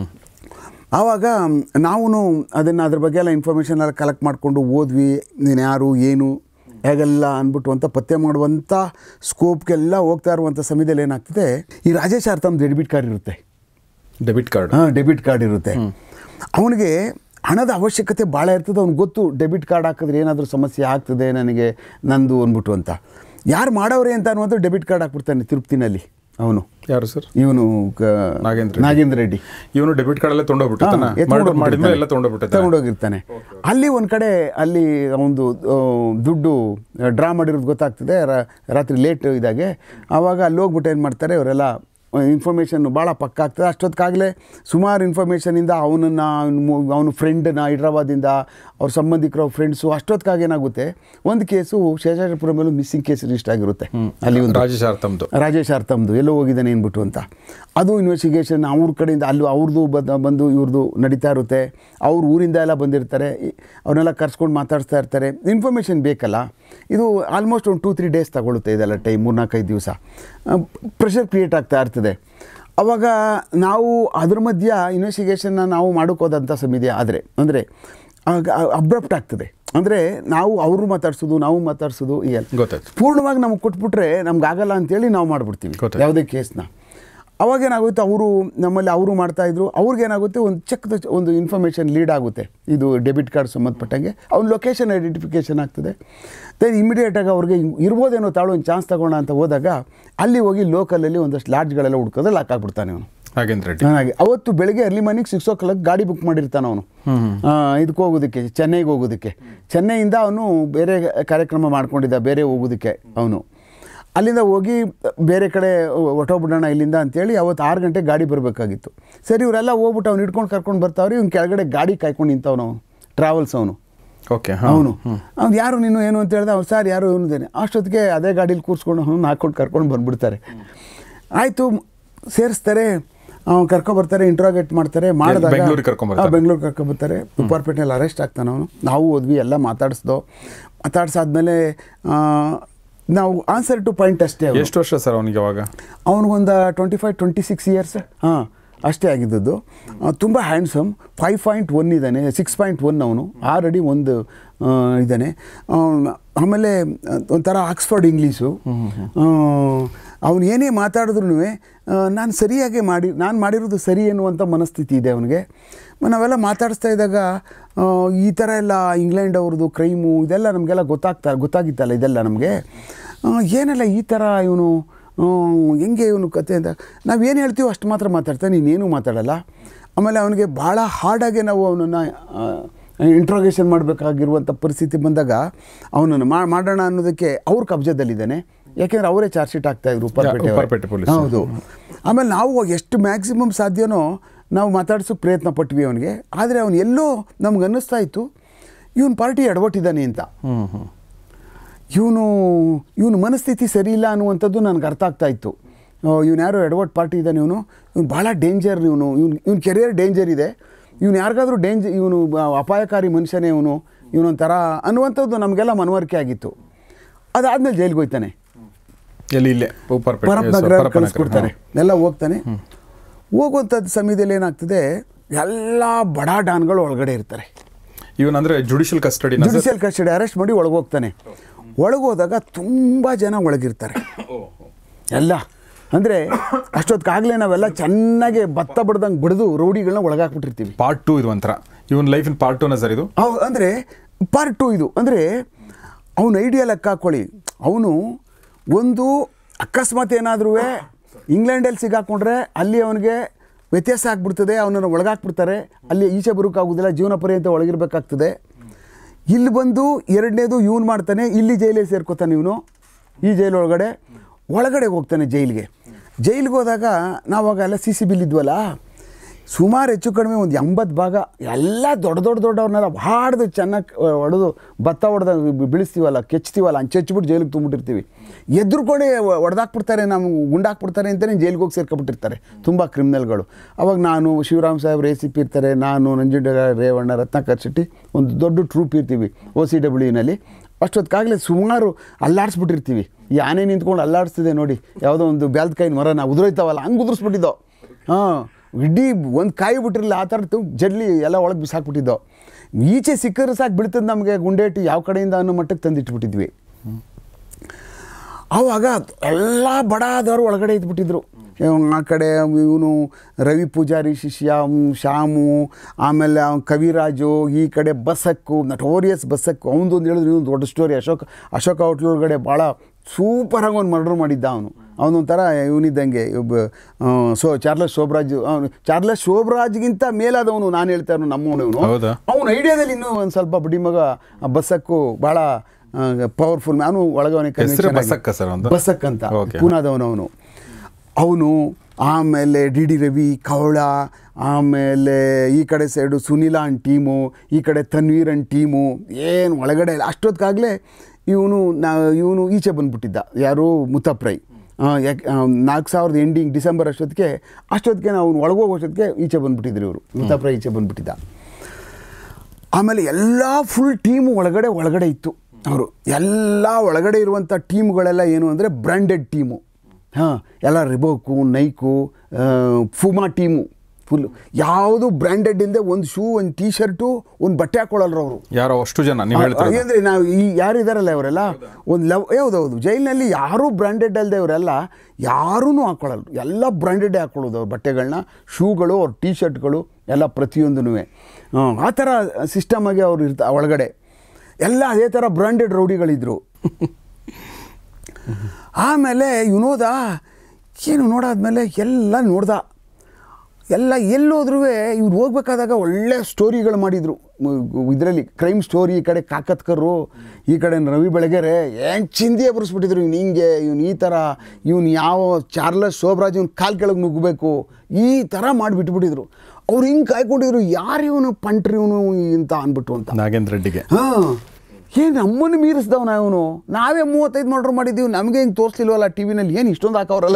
ಆವಾಗ ನಾವು ಅದನ್ನು ಅದ್ರ ಬಗ್ಗೆ ಎಲ್ಲ ಇನ್ಫಾರ್ಮೇಷನ್ ಎಲ್ಲ ಕಲೆಕ್ಟ್ ಮಾಡಿಕೊಂಡು ಓದ್ವಿ, ನೀನು ಯಾರು ಏನು ಹೇಗೆಲ್ಲ ಅಂದ್ಬಿಟ್ಟು ಅಂತ ಪತ್ತೆ ಮಾಡುವಂಥ ಸ್ಕೋಪ್ಗೆಲ್ಲ ಹೋಗ್ತಾ ಇರುವಂಥ ಸಮಯದಲ್ಲಿ ಏನಾಗ್ತದೆ, ಈ ರಾಜೇಶ್ ಆರ್ತಮ್ ಡೆಬಿಟ್ ಕಾರ್ಡ್ ಇರುತ್ತೆ. ಡೆಬಿಟ್ ಕಾರ್ಡ್ ಹಾಂ ಡೆಬಿಟ್ ಕಾರ್ಡ್ ಇರುತ್ತೆ. ಅವನಿಗೆ ಹಣದ ಅವಶ್ಯಕತೆ ಭಾಳ ಇರ್ತದೆ. ಅವ್ನಿಗೆ ಗೊತ್ತು ಡೆಬಿಟ್ ಕಾರ್ಡ್ ಹಾಕಿದ್ರೆ ಏನಾದರೂ ಸಮಸ್ಯೆ ಆಗ್ತದೆ ನನಗೆ ನಂದು ಅಂದ್ಬಿಟ್ಟು ಅಂತ. ಯಾರು ಮಾಡವ್ರೆ ಅಂತ ಅನ್ನೋದು ಡೆಬಿಟ್ ಕಾರ್ಡ್ ಹಾಕ್ಬಿಡ್ತಾನೆ ತಿರುಪತಿನಲ್ಲಿ ಅವನು. ಯಾರು ಸರ್? ಇವನು ನಾಗೇಂದ್ರ ನಾಗೇಂದ್ರ ರೆಡ್ಡಿ. ಇವನು ಡೆಬಿಟ್ ಕಾರ್ಡ್ ಎಲ್ಲ ತಗೊಂಡೋಗಿರ್ತಾನೆ. ಅಲ್ಲಿ ಒಂದು ಕಡೆ ಅಲ್ಲಿ ಒಂದು ದುಡ್ಡು ಡ್ರಾ ಮಾಡಿರೋದು ಗೊತ್ತಾಗ್ತದೆ ರಾತ್ರಿ ಲೇಟ್ ಇದಾಗೆ. ಆವಾಗ ಅಲ್ಲಿ ಹೋಗ್ಬಿಟ್ಟು ಏನು ಮಾಡ್ತಾರೆ ಅವರೆಲ್ಲ, ಇನ್ಫಾರ್ಮೇಷನ್ ಭಾಳ ಪಕ್ಕ ಆಗ್ತದೆ. ಅಷ್ಟೊತ್ತಿಗಾಗಲೇ ಸುಮಾರು ಇನ್ಫಾರ್ಮೇಷನಿಂದ ಅವನನ್ನು ಅವನ ಫ್ರೆಂಡನ್ನ ಹೈದ್ರಾಬಾದಿಂದ ಅವ್ರ ಸಂಬಂಧಿಕರು ಫ್ರೆಂಡ್ಸು ಅಷ್ಟೊತ್ತಿಗಾಗಿ ಏನಾಗುತ್ತೆ, ಒಂದು ಕೇಸು ಶೇಷಾದ್ರಿಪುರ ಮೇಲೂ ಮಿಸ್ಸಿಂಗ್ ಕೇಸ್ ರಿಜಿಸ್ಟರ್ ಆಗಿರುತ್ತೆ. ಅಲ್ಲಿ ಒಂದು ರಾಜೇಶ್ ಆರ್ತಮ್ದು ರಾಜೇಶ್ ಆರ್ತಮ್ದು ಎಲ್ಲೋ ಹೋಗಿದ್ದಾನೆ ಅಂದ್ಬಿಟ್ಟು ಅಂತ. ಅದು ಇನ್ವೆಸ್ಟಿಗೇಷನ್ ಅವ್ರ ಕಡೆಯಿಂದ ಅಲ್ಲಿ ಅವ್ರದ್ದು ಬಂದು ಇವ್ರದ್ದು ನಡೀತಾ ಇರುತ್ತೆ. ಅವ್ರ ಊರಿಂದ ಎಲ್ಲ ಬಂದಿರ್ತಾರೆ, ಅವ್ರನ್ನೆಲ್ಲ ಕರ್ಸ್ಕೊಂಡು ಮಾತಾಡಿಸ್ತಾ ಇರ್ತಾರೆ. ಇನ್ಫಾರ್ಮೇಷನ್ ಬೇಕಲ್ಲ. ಇದು ಆಲ್ಮೋಸ್ಟ್ ಒಂದು ಟೂ ತ್ರೀ ಡೇಸ್ ತಗೊಳುತ್ತೆ ಇದೆಲ್ಲ ಟೈಮ್, ಮೂರು ನಾಲ್ಕೈದು ದಿವಸ ಪ್ರೆಷರ್ ಕ್ರಿಯೇಟ್ ಆಗ್ತಾ ಇರ್ತದೆ. ಆವಾಗ ನಾವು ಅದ್ರ ಮಧ್ಯ ಇನ್ವೆಸ್ಟಿಗೇಷನ್ನ ನಾವು ಮಾಡೋಕ್ಕೋದಂಥ ಸಮಯ ಆದರೆ ಅಂದರೆ ಅಬ್ರಪ್ಟ್ ಆಗ್ತದೆ. ಅಂದರೆ ನಾವು ಅವರು ಮಾತಾಡ್ಸೋದು ನಾವು ಮಾತಾಡ್ಸೋದು ಈ ಗೊತ್ತಾಯ್ತು ಪೂರ್ಣವಾಗಿ ನಮಗೆ ಕೊಟ್ಬಿಟ್ರೆ ನಮ್ಗೆ ಆಗಲ್ಲ ಅಂತೇಳಿ ನಾವು ಮಾಡಿಬಿಡ್ತೀವಿ ಯಾವುದೇ ಕೇಸ್ನ. ಅವಾಗೇನಾಗುತ್ತೆ, ಅವರು ನಮ್ಮಲ್ಲಿ ಅವರು ಮಾಡ್ತಾಯಿದ್ರು, ಅವ್ರಿಗೇನಾಗುತ್ತೆ ಒಂದು ಚೆಕ್ದ ಒಂದು ಇನ್ಫಾರ್ಮೇಷನ್ ಲೀಡ್ ಆಗುತ್ತೆ, ಇದು ಡೆಬಿಟ್ ಕಾರ್ಡ್ ಸಂಬಂಧಪಟ್ಟಂಗೆ. ಅವ್ನ ಲೊಕೇಶನ್ ಐಡೆಂಟಿಫಿಕೇಷನ್ ಆಗ್ತದೆ. ದೆನ್ ಇಮಿಡಿಯೇಟಾಗಿ ಅವ್ರಿಗೆ ಇರ್ಬೋದೇನೋ ತಾಳು ಒಂದು ಚಾನ್ಸ್ ತಗೋಣ ಅಂತ ಹೋದಾಗ ಅಲ್ಲಿ ಹೋಗಿ ಲೋಕಲಲ್ಲಿ ಒಂದಷ್ಟು ಲಾಡ್ಜ್ಗಳೆಲ್ಲ ಹುಡ್ಕೋದ್ರೆ ಲಾಕ್ ಆಗ್ಬಿಡ್ತಾನೆ ಅವನು. ಹಾಗೆ ಅವತ್ತು ಬೆಳಗ್ಗೆ early morning six o'clock ಗಾಡಿ ಬುಕ್ ಮಾಡಿರ್ತಾನೆ ಅವನು ಇದಕ್ಕೆ ಹೋಗೋದಕ್ಕೆ, ಚೆನ್ನೈಗೆ ಹೋಗೋದಕ್ಕೆ. ಚೆನ್ನೈಯಿಂದ ಅವನು ಬೇರೆ ಕಾರ್ಯಕ್ರಮ ಮಾಡ್ಕೊಂಡಿದ್ದ, ಬೇರೆ ಹೋಗೋದಕ್ಕೆ ಅವನು. ಅಲ್ಲಿಂದ ಹೋಗಿ ಬೇರೆ ಕಡೆ ಹೊಟ್ಟೋಗ್ಬಿಡೋಣ ಇಲ್ಲಿಂದ ಅಂತೇಳಿ ಅವತ್ತು ಆರು ಗಂಟೆಗೆ ಗಾಡಿ ಬರಬೇಕಾಗಿತ್ತು. ಸರಿ ಇವರೆಲ್ಲ ಹೋಗ್ಬಿಟ್ಟು ಅವ್ನು ಹಿಡ್ಕೊಂಡು ಕರ್ಕೊಂಡು ಬರ್ತಾವ್ರಿ. ಇವ್ನು ಕೆಳಗಡೆ ಗಾಡಿ ಕಾಯ್ಕೊಂಡು ನಿಂತವನು ಅವನು, ಟ್ರಾವೆಲ್ಸ್ ಅವನು. ಓಕೆ ಅವನು ಅವ್ನು ಯಾರು ನೀನು ಏನು ಅಂತ ಹೇಳಿದೆ. ಅವ್ನು ಸರ್ ಯಾರು ಇವನಿದ್ದೇನೆ. ಅಷ್ಟೊತ್ತಿಗೆ ಅದೇ ಗಾಡೀಲಿ ಕೂರಿಸ್ಕೊಂಡು ಅವ್ನು ಹಾಕ್ಕೊಂಡು ಕರ್ಕೊಂಡು ಬಂದುಬಿಡ್ತಾರೆ. ಆಯಿತು, ಸೇರಿಸ್ತಾರೆ, ಅವ್ನು ಕರ್ಕೊಬರ್ತಾರೆ, ಇಂಟ್ರೋಗೇಟ್ ಮಾಡ್ತಾರೆ. ಮಾಡಿದಾಗ ಬೆಂಗಳೂರು ಕರ್ಕೊಬರ್ತಾರೆ. ಉಪ್ಪಾರಪೇಟೆಯಲ್ಲಿ ಅರೆಸ್ಟ್ ಆಗ್ತಾನೆ ಅವನು. ನಾವು ಹೋದ್ವಿ, ಎಲ್ಲ ಮಾತಾಡಿಸ್ದೋ. ಮಾತಾಡ್ಸಾದ್ಮೇಲೆ ನಾವು ಆನ್ಸರ್ ಟು ಪಾಯಿಂಟ್ ಅಷ್ಟೇ. ಎಷ್ಟು ವರ್ಷ ಸರ್ ಅವನಿಗೆ ಅವಾಗ? ಅವನಿಗೊಂದು twenty five twenty six years ಹಾಂ ಅಷ್ಟೇ ಆಗಿದ್ದದ್ದು. ತುಂಬ ಹ್ಯಾಂಡ್ಸಮ್, ಫೈವ್ ಪಾಯಿಂಟ್ ಒನ್ ಇದ್ದಾನೆ, ಸಿಕ್ಸ್ ಪಾಯಿಂಟ್ ಒನ್ ಅವನು, ಆರು ಅಡಿ ಒಂದು ಇದ್ದಾನೆ. ಆಮೇಲೆ ಒಂಥರ ಆಕ್ಸ್ಫರ್ಡ್ ಇಂಗ್ಲೀಷು. ಅವನು ಏನೇ ಮಾತಾಡಿದ್ರು ನಾನು ಸರಿಯಾಗಿ ಮಾಡಿ ನಾನು ಮಾಡಿರೋದು ಸರಿ ಎನ್ನುವಂಥ ಮನಸ್ಥಿತಿ ಇದೆ ಅವನಿಗೆ. ನಾವೆಲ್ಲ ಮಾತಾಡಿಸ್ತಾ ಇದ್ದಾಗ ಈ ಥರ ಎಲ್ಲ ಇಂಗ್ಲೆಂಡ್ ಅವ್ರದ್ದು ಕ್ರೈಮು ಇದೆಲ್ಲ ನಮಗೆಲ್ಲ ಗೊತ್ತಾಗ್ತಾ ಗೊತ್ತಾಗಿತ್ತಲ್ಲ ಇದೆಲ್ಲ ನಮಗೆ, ಏನೆಲ್ಲ ಈ ಥರ ಇವನು ಹೆಂಗೆ ಇವನು ಕತೆ ಅಂತ ನಾವೇನು ಹೇಳ್ತೀವೋ ಅಷ್ಟು ಮಾತ್ರ ಮಾತಾಡ್ತಾನೆ, ನೀನೇನು ಮಾತಾಡಲ್ಲ. ಆಮೇಲೆ ಅವನಿಗೆ ಭಾಳ ಹಾರ್ಡಾಗೆ ನಾವು ಅವನನ್ನು ಇಂಟ್ರೋಗೇಷನ್ ಮಾಡಬೇಕಾಗಿರುವಂಥ ಪರಿಸ್ಥಿತಿ ಬಂದಾಗ ಅವನನ್ನು ಮಾಡೋಣ ಅನ್ನೋದಕ್ಕೆ ಅವ್ರ ಕಬ್ಜದಲ್ಲಿದ್ದಾನೆ. ಯಾಕೆಂದರೆ ಅವರೇ ಚಾರ್ಜ್ ಶೀಟ್ ಆಗ್ತಾಯಿದ್ರು ಉಪ್ಪರಪೇಟೆ ಪೊಲೀಸ್. ಹೌದು. ಆಮೇಲೆ ನಾವು ಎಷ್ಟು ಮ್ಯಾಕ್ಸಿಮಮ್ ಸಾಧ್ಯನೋ ನಾವು ಮಾತಾಡ್ಸೋಕ್ಕೆ ಪ್ರಯತ್ನ ಪಟ್ವಿ ಅವನಿಗೆ. ಆದರೆ ಅವನು ಎಲ್ಲೋ ನಮ್ಗೆ ಅನ್ನಿಸ್ತಾ ಇತ್ತು ಇವನು ಪಾರ್ಟಿ ಎಡವಟ್ಟಿದ್ದಾನೆ ಅಂತ. ಇವನು ಇವನು ಮನಸ್ಥಿತಿ ಸರಿ ಇಲ್ಲ ಅನ್ನುವಂಥದ್ದು ನನಗೆ ಅರ್ಥ ಆಗ್ತಾಯಿತ್ತು. ಇವನು ಯಾರೋ ಎಡವಟ್ಟು ಪಾರ್ಟಿ ಇದ್ದಾನೆ, ಇವನು ಇವನು ಭಾಳ ಡೇಂಜರ್, ಇವನು ಇವನು ಇವನು ಕೆರಿಯರ್ ಡೇಂಜರ್ ಇದೆ, ಇವನು ಯಾರಿಗಾದ್ರೂ ಡೇಂಜರ್, ಇವನು ಅಪಾಯಕಾರಿ ಮನುಷ್ಯನೇ ಇವನು ಇವನೊಂಥರ ಅನ್ನುವಂಥದ್ದು ನಮಗೆಲ್ಲ ಮನವರಿಕೆ ಆಗಿತ್ತು. ಅದಾದಮೇಲೆ ಜೈಲಿಗೆ ಹೋಗ್ತಾನೆ, ಎಲ್ಲಿ ಇಲ್ಲೇ ಪರಪ್ನಗರ ಕಳಿಸ್ಕೊಡ್ತಾನೆ, ಎಲ್ಲ ಹೋಗ್ತಾನೆ. ಹೋಗುವಂಥದ್ದು ಸಮಯದಲ್ಲಿ ಏನಾಗ್ತದೆ, ಎಲ್ಲ ಬಡ ಡಾನ್ಗಳು ಒಳಗಡೆ ಇರ್ತಾರೆ. ಇವನ್ ಅಂದರೆ judicial custody judicial custody arrest ಮಾಡಿ ಒಳಗೋಗ್ತಾನೆ. ಒಳಗೋದಾಗ ತುಂಬ ಜನ ಒಳಗಿರ್ತಾರೆ ಎಲ್ಲ. ಅಂದರೆ ಅಷ್ಟೊತ್ತಿಗಾಗಲೇ ನಾವೆಲ್ಲ ಚೆನ್ನಾಗಿ ಭತ್ತ ಬಡ್ದಂಗೆ ಬಡಿದು ರೌಡಿಗಳನ್ನ ಒಳಗಾಕ್ಬಿಟ್ಟಿರ್ತೀವಿ. ಪಾರ್ಟ್ ಟು ಇದು ಒಂಥರ ಇವನ್ ಲೈಫಿನ ಪಾರ್ಟ್ ಟೂನ ಸರ್ ಇದು? ಅಂದರೆ ಪಾರ್ಟ್ ಟು ಇದು. ಅಂದರೆ ಅವನ ಐಡಿಯಾ ಲೆಕ್ಕ ಹಾಕ್ಕೊಳ್ಳಿ, ಅವನು ಒಂದು ಅಕಸ್ಮಾತ್ ಏನಾದರೂ ಇಂಗ್ಲೆಂಡಲ್ಲಿ ಸಿಗಾಕೊಂಡ್ರೆ ಅಲ್ಲಿ ಅವನಿಗೆ ವ್ಯತ್ಯಾಸ ಆಗಿಬಿಡ್ತದೆ, ಅವನನ್ನು ಒಳಗಾಕ್ಬಿಡ್ತಾರೆ, ಅಲ್ಲಿ ಈಚೆ ಬರೋಕ್ಕಾಗೋದಿಲ್ಲ, ಜೀವನ ಪರ್ಯಂತ ಒಳಗಿರ್ಬೇಕಾಗ್ತದೆ. ಇಲ್ಲಿ ಬಂದು ಎರಡನೇದು ಇವನು ಮಾಡ್ತಾನೆ, ಇಲ್ಲಿ ಜೈಲಿಗೆ ಸೇರ್ಕೋತಾನೆ ಇವನು, ಈ ಜೈಲು ಒಳಗಡೆ ಒಳಗಡೆ ಹೋಗ್ತಾನೆ ಜೈಲಿಗೆ. ಜೈಲಿಗೆ ಹೋದಾಗ ನಾವಾಗ ಎಲ್ಲ ಸಿ ಸಿ ಬಿಲ್ ಇದ್ವಲ್ಲ, ಸುಮಾರು ಹೆಚ್ಚು ಕಡಿಮೆ ಒಂದು ಎಂಬತ್ತು ಭಾಗ ಎಲ್ಲ ದೊಡ್ಡ ದೊಡ್ಡ ದೊಡ್ಡವ್ರನ್ನೆಲ್ಲ ಹಾಡ್ದು ಚೆನ್ನಾಗಿ ಹೊಡೆದು ಭತ್ತ ಹೊಡೆದ ಬೀಳಿಸ್ತೀವಲ್ಲ, ಕೆಚ್ತೀವಲ್ಲ, ಹಂಚೆಚ್ಬಿಟ್ಟು ಜೈಲಿಗೆ ತುಂಬಿಟ್ಟಿರ್ತೀವಿ. ಎದುರುಕೊಡೆ ಹೊಡೆದಾಕ್ಬಿಡ್ತಾರೆ, ನಮ್ಗೆ ಗುಂಡಾಕ್ಬಿಡ್ತಾರೆ ಅಂತಲೇ ಜೈಲಿಗೆ ಹೋಗಿ ಸೇರ್ಕೊಬಿಟ್ಟಿರ್ತಾರೆ ತುಂಬ ಕ್ರಿಮಿನಲ್ಗಳು. ಅವಾಗ ನಾನು, ಶಿವರಾಮ್ ಸಾಹೇಬ್ ರೆ ಸಿ ಪಿ ಇರ್ತಾರೆ, ನಾನು, ನಂಜುಂಡ ರೇವಣ್ಣ, ರತ್ನಾಕರ್ ಶೆಟ್ಟಿ, ಒಂದು ದೊಡ್ಡ ಟ್ರೂಪ್ ಇರ್ತೀವಿ ಓ ಸಿ ಡಬ್ಲ್ಯೂ ನಲ್ಲಿ. ಅಷ್ಟೊತ್ತಿಗಾಗಲೇ ಸುಮಾರು ಅಲ್ಲಾಡಿಸ್ಬಿಟ್ಟಿರ್ತೀವಿ. ಈ ಆನೆ ನಿಂತ್ಕೊಂಡು ಅಲ್ಲಾಡಿಸ್ತಿದೆ ನೋಡಿ, ಯಾವುದೋ ಒಂದು ಬ್ಯಾಲ್ದ ಕಾಯಿನ ಮರ ನಾವು ಉದುರೋಯ್ತಾವಲ್ಲ ಹಂಗೆ ಉದುರಿಸ್ಬಿಟ್ಟಿದ್ದೋ. ಹಾಂ, ಇಡೀ ಒಂದು ಕಾಯಿ ಬಿಟ್ಟಿರಲಿಲ್ಲ, ಆ ಥರದ್ದು ಜಡ್ಲಿ ಎಲ್ಲ ಒಳಗೆ ಬಿಸಾಕ್ಬಿಟ್ಟಿದ್ದೋ. ಈಚೆ ಸಿಕ್ಕರೆ ಸಾಕು ಬೀಳ್ತದೆ ನಮಗೆ ಗುಂಡೇಟಿ ಯಾವ ಕಡೆಯಿಂದ ಅನ್ನೋ ಮಟ್ಟಕ್ಕೆ ತಂದಿಟ್ಬಿಟ್ಟಿದ್ವಿ. ಆವಾಗ ಎಲ್ಲ ಬಡ ಆದವರು ಒಳಗಡೆ ಇದ್ಬಿಟ್ಟಿದ್ರು. ಆ ಕಡೆ ಇವನು ರವಿ ಪೂಜಾರಿ ಶಿಷ್ಯ ಶ್ಯಾಮು, ಆಮೇಲೆ ಅವ್ನು ಕವಿರಾಜು, ಈ ಕಡೆ ಬಸಕ್ಕು, ನಟೋರಿಯಸ್ ಬಸಕ್ಕು, ಅವನದು ಒಂದು ಹೇಳಿದ್ರು ಇವನು ದೊಡ್ಡ ಸ್ಟೋರಿ. ಅಶೋಕ್ ಅಶೋಕ ಹೋಟ್ಲ್ ಒಳಗಡೆ ಭಾಳ ಸೂಪರಾಗಿ ಒಂದು ಮರ್ಡರ್ ಮಾಡಿದ್ದ ಅವನು. ಅವನೊಂಥರ ಇವನಿದ್ದಂಗೆ ಒಬ್ಬ ಸೋ ಚಾರ್ಲಸ್ ಶೋಭರಾಜ್. ಅವನು ಚಾರ್ಲಸ್ ಶೋಭರಾಜ್ಗಿಂತ ಮೇಲಾದವನು, ನಾನು ಹೇಳ್ತಾ ಇರೋನು ನಮ್ಮವನು. ಅವನ ಐಡಿಯಾದಲ್ಲಿ ಇನ್ನೂ ಒಂದು ಸ್ವಲ್ಪ ಬಡ್ಡಿ ಮಗ ಬಸಕ್ಕು ಭಾಳ ಪವರ್ಫುಲ್. ನಾನು ಒಳಗವನಿಗೆ ಬಸಕ್ ಅಂತ ಪೂನಾದವನು ಅವನು ಅವನು ಆಮೇಲೆ ಡಿ ಡಿ ರವಿ, ಕವಳ, ಆಮೇಲೆ ಈ ಕಡೆ ಸೈಡು ಸುನಿಲಾನ್ ಟೀಮು, ಈ ಕಡೆ ತನ್ವೀರನ್ ಟೀಮು, ಏನು ಒಳಗಡೆ ಇಲ್ಲ. ಅಷ್ಟೊತ್ತಿಗಾಗಲೇ ಇವನು ನಾ ಇವನು ಈಚೆ ಬಂದುಬಿಟ್ಟಿದ್ದ, ಯಾರು ಮುತ್ತಪ್ರೈ. ಯಾಕೆ ನಾಲ್ಕು ಸಾವಿರದ ಎಂಡಿಂಗ್ ಡಿಸೆಂಬರ್ ಅಷ್ಟೊತ್ತಿಗೆ ಅಷ್ಟೊತ್ತಿಗೆ ನಾವು ಒಳಗೋಗೋ ಅಷ್ಟೊತ್ತಿಗೆ ಈಚೆ ಬಂದುಬಿಟ್ಟಿದ್ರು ಇವರು, ಮುತ್ತಪ್ರೈ ಈಚೆ ಬಂದುಬಿಟ್ಟಿದ್ದ. ಆಮೇಲೆ ಎಲ್ಲ ಫುಲ್ ಟೀಮು ಒಳಗಡೆ ಒಳಗಡೆ ಇತ್ತು. ಅವರು ಎಲ್ಲ ಒಳಗಡೆ ಇರುವಂಥ ಟೀಮ್ಗಳೆಲ್ಲ ಏನು ಅಂದರೆ ಬ್ರ್ಯಾಂಡೆಡ್ ಟೀಮು. ಹಾಂ, ಎಲ್ಲ Reebok, Nike, Puma team full. ಯಾವುದು ಬ್ರ್ಯಾಂಡೆಡ್ ಇಲ್ಲದೆ ಒಂದು ಶೂ, ಒಂದು ಟೀ ಶರ್ಟು, ಒಂದು ಬಟ್ಟೆ ಹಾಕೊಳ್ಳಲ್ರು ಅವರು. ಯಾರೋ ಅಷ್ಟು ಜನ ಅಂದರೆ ನಾವು ಈ ಯಾರಿದಾರಲ್ಲ ಇವರೆಲ್ಲ ಒಂದು ಲವ್. ಯಾವುದೌದು, ಜೈಲಿನಲ್ಲಿ ಯಾರೂ ಬ್ರ್ಯಾಂಡೆಡ್ ಅಲ್ಲದೆ ಇವರೆಲ್ಲ ಯಾರೂ ಹಾಕ್ಕೊಳ್ಳಲ್ರು, ಎಲ್ಲ ಬ್ರ್ಯಾಂಡೆಡೇ ಹಾಕ್ಕೊಳ್ಳೋದು ಅವ್ರ ಬಟ್ಟೆಗಳನ್ನ, ಶೂಗಳು, ಅವ್ರ ಟೀ ಶರ್ಟ್ಗಳು ಎಲ್ಲ ಪ್ರತಿಯೊಂದೂ. ಆ ಥರ ಸಿಸ್ಟಮಾಗಿ ಅವ್ರು ಇರ್ತಾ ಒಳಗಡೆ ಎಲ್ಲ ಅದೇ ಥರ ಬ್ರ್ಯಾಂಡೆಡ್ ರೌಡಿಗಳಿದ್ರು. ಆಮೇಲೆ ಇವನೋದ ಏನು ನೋಡಾದ್ಮೇಲೆ ಎಲ್ಲ ನೋಡ್ದ, ಎಲ್ಲ ಎಲ್ಲೋದ್ರೂ ಇವ್ರು ಹೋಗ್ಬೇಕಾದಾಗ ಒಳ್ಳೆ ಸ್ಟೋರಿಗಳು ಮಾಡಿದರು ಇದರಲ್ಲಿ, ಕ್ರೈಮ್ ಸ್ಟೋರಿ. ಈ ಕಡೆ ಕಾಕತ್ಕರು, ಈ ಕಡೆ ರವಿ ಬೆಳಗೆರೆ ಏನು ಚಿಂದಿಯೇ ಬರೆಸ್ಬಿಟ್ಟಿದ್ರು. ಇವ್ನು ಹಿಂಗೆ, ಇವ್ನು ಈ ಥರ, ಇವ್ನು ಯಾವ ಚಾರ್ಲಸ್ ಶೋಭರಾಜ್ ಇವ್ನು ಕಾಲು ಕೆಳಗೆ ನುಗ್ಗಬೇಕು, ಈ ಥರ ಮಾಡಿಬಿಟ್ಬಿಟ್ಟಿದ್ರು. ಅವ್ರು ಹಿಂಗೆ ಕಾಯ್ಕೊಂಡಿದ್ರು, ಯಾರು ಇವನು ಪಂಟ್ರಿ ಇವನು ಅಂತ ಅಂದ್ಬಿಟ್ಟು ಅಂತ ನಾಗೇಂದ್ರ ರೆಡ್ಡಿಗೆ. ಹಾಂ, ಏನು ನಮ್ಮನ್ನು ಮೀರಿಸ್ದವನ ಇವನು, ನಾವೇ ಮೂವತ್ತೈದು ಮರ್ಡರ್ ಮಾಡಿದ್ದೀವಿ, ನಮಗೆ ಹಿಂಗೆ ತೋರಿಸ್ಲಿಲ್ವಲ್ಲ ಟಿ ವಿನಲ್ಲಿ, ಏನು ಇಷ್ಟೊಂದು ಹಾಕವ್ರಲ್ಲ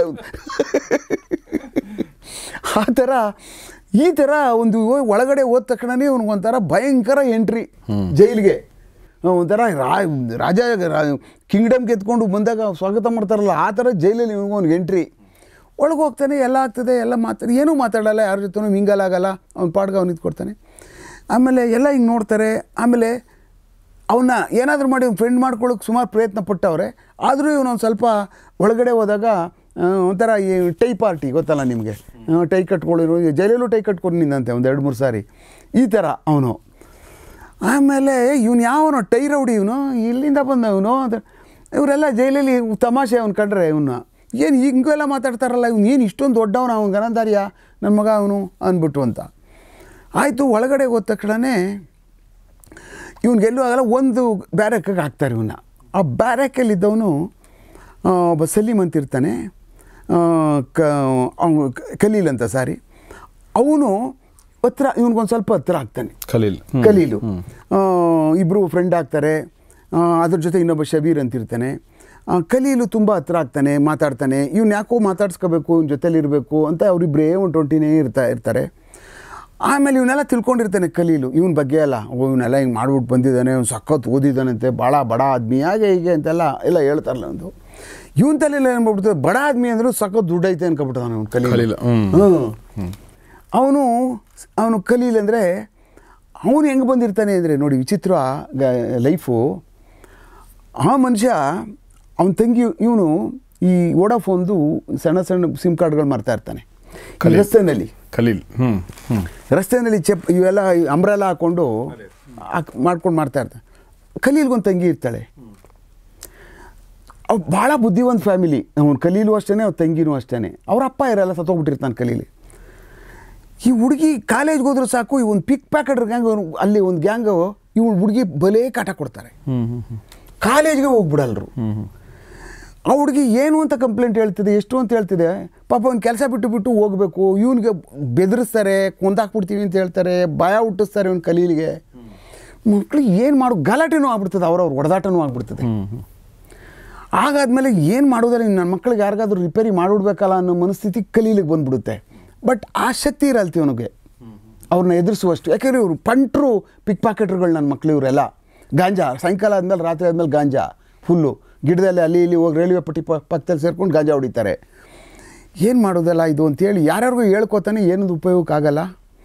ಆ ಥರ. ಈ ಥರ ಒಂದು ಒಳಗಡೆ ಹೋದ ತಕ್ಷಣವೇ ಇವನಿಗೊಂಥರ ಭಯಂಕರ ಎಂಟ್ರಿ ಜೈಲಿಗೆ. ಒಂಥರ ರಾಜ ಕಿಂಗ್ಡಮ್ ಗೆದ್ಕೊಂಡು ಬಂದಾಗ ಸ್ವಾಗತ ಮಾಡ್ತಾರಲ್ಲ ಆ ಥರ ಜೈಲಲ್ಲಿ ಇವನಿಗೆ ಎಂಟ್ರಿ. ಒಳಗೆ ಹೋಗ್ತಾನೆ, ಎಲ್ಲ ಆಗ್ತದೆ, ಎಲ್ಲ ಮಾತಾಡಿ ಏನೂ ಮಾತಾಡಲ್ಲ, ಯಾರ ಜೊತೆನೂ ಮಿಂಗಲ್ ಆಗಲ್ಲ, ಅವ್ನ ಪಾಡ್ಗೆ ಅವ್ನು ನಿಂತ್ಕೊಡ್ತಾನೆ. ಆಮೇಲೆ ಎಲ್ಲ ಹಿಂಗೆ ನೋಡ್ತಾರೆ. ಆಮೇಲೆ ಅವನ್ನ ಏನಾದರೂ ಮಾಡಿ ಅವ್ನು ಫ್ರೆಂಡ್ ಮಾಡ್ಕೊಳ್ಳೋಕೆ ಸುಮಾರು ಪ್ರಯತ್ನ ಪಟ್ಟವ್ರೆ. ಆದರೂ ಇವನು ಒಂದು ಸ್ವಲ್ಪ ಒಳಗಡೆ ಹೋದಾಗ ಒಂಥರ ಈ ಟೈ ಪಾರ್ಟಿ ಗೊತ್ತಲ್ಲ ನಿಮಗೆ, ಟೈ ಕಟ್ಕೊಳ್ಳಿರೋ, ಜೈಲಲ್ಲೂ ಟೈ ಕಟ್ಕೊಂಡು ನಿಂದಂತೆ ಒಂದು ಎರಡು ಮೂರು ಸಾರಿ ಈ ಥರ ಅವನು. ಆಮೇಲೆ ಇವನು ಯಾವನು ಟೈ ರೌಡಿ, ಇವನು ಇಲ್ಲಿಂದ ಬಂದ ಇವನು ಅಂತ ಇವರೆಲ್ಲ ಜೈಲಲ್ಲಿ ತಮಾಷೆ ಅವ್ನು ಕಂಡ್ರೆ ಇವನ್ನ ಏನು ಹಿಂಗೆಲ್ಲ ಮಾತಾಡ್ತಾರಲ್ಲ, ಇವ್ನು ಏನು ಇಷ್ಟೊಂದು ದೊಡ್ಡವನು, ಅವನು ಗನಂದಾರಿಯ ನನ್ನ ಮಗ ಅವನು ಅಂದ್ಬಿಟ್ಟು ಅಂತ ಆಯಿತು. ಒಳಗಡೆ ಹೋದ ತಕ್ಷಣವೇ ಇವ್ನಿಗೆಲ್ಲೂ ಆಗಲ್ಲ, ಒಂದು ಬ್ಯಾರಕ್ಕಾಗಿ ಹಾಕ್ತಾರೆ ಇವನ್ನ. ಆ ಬ್ಯಾರಕ್ಕಲ್ಲಿದ್ದವನು ಒಬ್ಬ ಸಲೀಮ್ ಅಂತಿರ್ತಾನೆ, ಕ ಅವನು ಖಲೀಲ್ ಅಂತ ಸಾರಿ, ಅವನು ಹತ್ರ ಇವನಿಗೊಂದು ಸ್ವಲ್ಪ ಹತ್ರ ಆಗ್ತಾನೆ. ಖಲೀಲ್ ಖಲೀಲು ಇಬ್ಬರು ಫ್ರೆಂಡ್ ಆಗ್ತಾರೆ. ಅದ್ರ ಜೊತೆ ಇನ್ನೊಬ್ಬ ಶಬೀರ್ ಅಂತಿರ್ತಾನೆ. ಖಲೀಲು ತುಂಬ ಹತ್ರ ಆಗ್ತಾನೆ, ಮಾತಾಡ್ತಾನೆ. ಇವ್ನು ಯಾಕೋ ಮಾತಾಡ್ಸ್ಕೋಬೇಕು, ಇವ್ನ ಜೊತೆಲಿರಬೇಕು ಅಂತ ಅವರಿಬ್ಬರೇ ಒಂದು ಟ್ವೆಂಟಿನೇ ಇರ್ತಾ ಇರ್ತಾರೆ. ಆಮೇಲೆ ಇವನ್ನೆಲ್ಲ ತಿಳ್ಕೊಂಡಿರ್ತಾನೆ ಖಲೀಲು ಇವನ ಬಗ್ಗೆ ಎಲ್ಲ. ಓ ಇವನ್ನೆಲ್ಲ ಹಿಂಗೆ ಮಾಡ್ಬಿಟ್ಟು ಬಂದಿದ್ದಾನೆ, ಅವ್ನು ಸಖತ್ ಓದಿದ್ದಾನಂತೆ, ಬಡ ಬಡ ಆದ್ಮಿ ಹಾಗೆ ಹೀಗೆ ಅಂತೆಲ್ಲ ಎಲ್ಲ ಹೇಳ್ತಾರಲ್ಲ. ಒಂದು ಇವನ ತಲೆಯಲ್ಲಿ ಏನು ಮಾಡ್ಬಿಡ್ತದೆ, ಬಡ ಆದ್ಮಿ ಅಂದರೂ ಸಖತ್ ದುಡ್ಡು ಐತೆ ಅನ್ಕೊಬಿಡ್ತಾನೆ ಅವ್ನು ಖಲೀಲ್. ಹ್ಞೂ ಅವನು ಅವನು ಖಲೀಲ್ ಅಂದರೆ ಅವನು ಹೆಂಗೆ ಬಂದಿರ್ತಾನೆ ಅಂದರೆ ನೋಡಿ ವಿಚಿತ್ರ ಲೈಫು. ಆ ಮನುಷ್ಯ ಅವನ ತಂಗಿ ಇವನು ಈ ವೋಡಾಫೋನ್ದು ಸಣ್ಣ ಸಣ್ಣ ಸಿಮ್ ಕಾರ್ಡ್ಗಳು ಮಾರ್ತಾ ಇರ್ತಾನೆ ರಸ್ತೆಯಲ್ಲಿ. ಖಲೀಲ್ ರಸ್ತೆಯಲ್ಲಿ ಚೆಪ್ ಇವೆಲ್ಲ ಅಂಬ್ರೆಲ್ಲ ಹಾಕ್ಕೊಂಡು ಹಾಕಿ ಮಾಡ್ಕೊಂಡು ಮಾಡ್ತಾ ಇರ್ತಾನೆ. ಖಲೀಲ್ಗೊಂದು ತಂಗಿ ಇರ್ತಾಳೆ. ಅವು ಭಾಳ ಬುದ್ಧಿವಂತ ಫ್ಯಾಮಿಲಿ. ಅವ್ನು ಖಲೀಲು ಅಷ್ಟೇ, ಅವ್ರ ತಂಗಿನೂ ಅಷ್ಟೇ. ಅವ್ರ ಅಪ್ಪ ಇರಲ್ಲ, ಸತ್ತೋಗ್ಬಿಟ್ಟಿರ್ತಾನೆ ಖಲೀಲಿ. ಈ ಹುಡುಗಿ ಕಾಲೇಜ್ಗೆ ಹೋದ್ರೂ ಸಾಕು, ಈ ಒಂದು ಪಿಕ್ ಪ್ಯಾಕೆಟರ್ ಗ್ಯಾಂಗ್ ಅಲ್ಲಿ ಒಂದು ಗ್ಯಾಂಗು ಇವ್ಳು ಹುಡುಗಿ ಬಲೇ ಕಾಟ ಕೊಡ್ತಾರೆ. ಕಾಲೇಜ್ಗೆ ಹೋಗ್ಬಿಡಲ್ರು. ಆ ಹುಡುಗಿ ಏನು ಅಂತ ಕಂಪ್ಲೇಂಟ್ ಹೇಳ್ತಿದೆ, ಎಷ್ಟು ಅಂತ ಹೇಳ್ತಿದೆ. ಪಾಪ ಒಂದು ಕೆಲಸ ಬಿಟ್ಟು ಬಿಟ್ಟು ಹೋಗಬೇಕು. ಇವನಿಗೆ ಬೆದರಿಸ್ತಾರೆ, ಕೊಂದಾಕ್ಬಿಡ್ತೀವಿ ಅಂತ ಹೇಳ್ತಾರೆ, ಭಯ ಹುಟ್ಟಿಸ್ತಾರೆ ಅವ್ನು ಖಲೀಲಿಗೆ. ಮಕ್ಳಿಗೆ ಏನು ಮಾಡೋ ಗಲಾಟೆನೂ ಆಗ್ಬಿಡ್ತದೆ, ಅವ್ರವ್ರ ಹೊಡೆದಾಟನೂ ಆಗ್ಬಿಡ್ತದೆ. ಹಾಗಾದ್ಮೇಲೆ ಏನು ಮಾಡೋದಿಲ್ಲ, ನನ್ನ ಮಕ್ಳಿಗೆ ಯಾರಿಗಾದ್ರೂ ರಿಪೇರಿ ಮಾಡಿಬಿಡ್ಬೇಕಲ್ಲ ಅನ್ನೋ ಮನಸ್ಥಿತಿ ಖಲೀಲಿಗೆ ಬಂದ್ಬಿಡುತ್ತೆ. ಬಟ್ ಆ ಶಕ್ತಿ ಇರಲ್ತಿ ಅವನಿಗೆ ಅವ್ರನ್ನ ಎದುರಿಸುವಷ್ಟು. ಯಾಕೆಂದರೆ ಇವರು ಪಂಟ್ರು ಪಿಕ್ ಪಾಕೆಟ್ರುಗಳು ನನ್ನ ಮಕ್ಳು. ಇವರೆಲ್ಲ ಗಾಂಜಾ ಸಾಯಂಕಾಲ ಆದಮೇಲೆ ರಾತ್ರಿ ಆದಮೇಲೆ ಗಾಂಜಾ ಫುಲ್ಲು ಗಿಡದಲ್ಲಿ ಅಲ್ಲಿ ಇಲ್ಲಿ ಹೋಗಿ ರೈಲ್ವೆ ಪಟ್ಟಿ ಪ ಪಕ್ಕದಲ್ಲಿ ಸೇರ್ಕೊಂಡು ಗಾಂಜಾ ಹೊಡಿತಾರೆ. ಏನು ಮಾಡೋದಲ್ಲ ಇದು ಅಂತೇಳಿ ಯಾರ್ಯಾರಿಗೂ ಹೇಳ್ಕೊತಾನೆ, ಏನದು ಉಪಯೋಗಕ್ಕಾಗಲ್ಲ.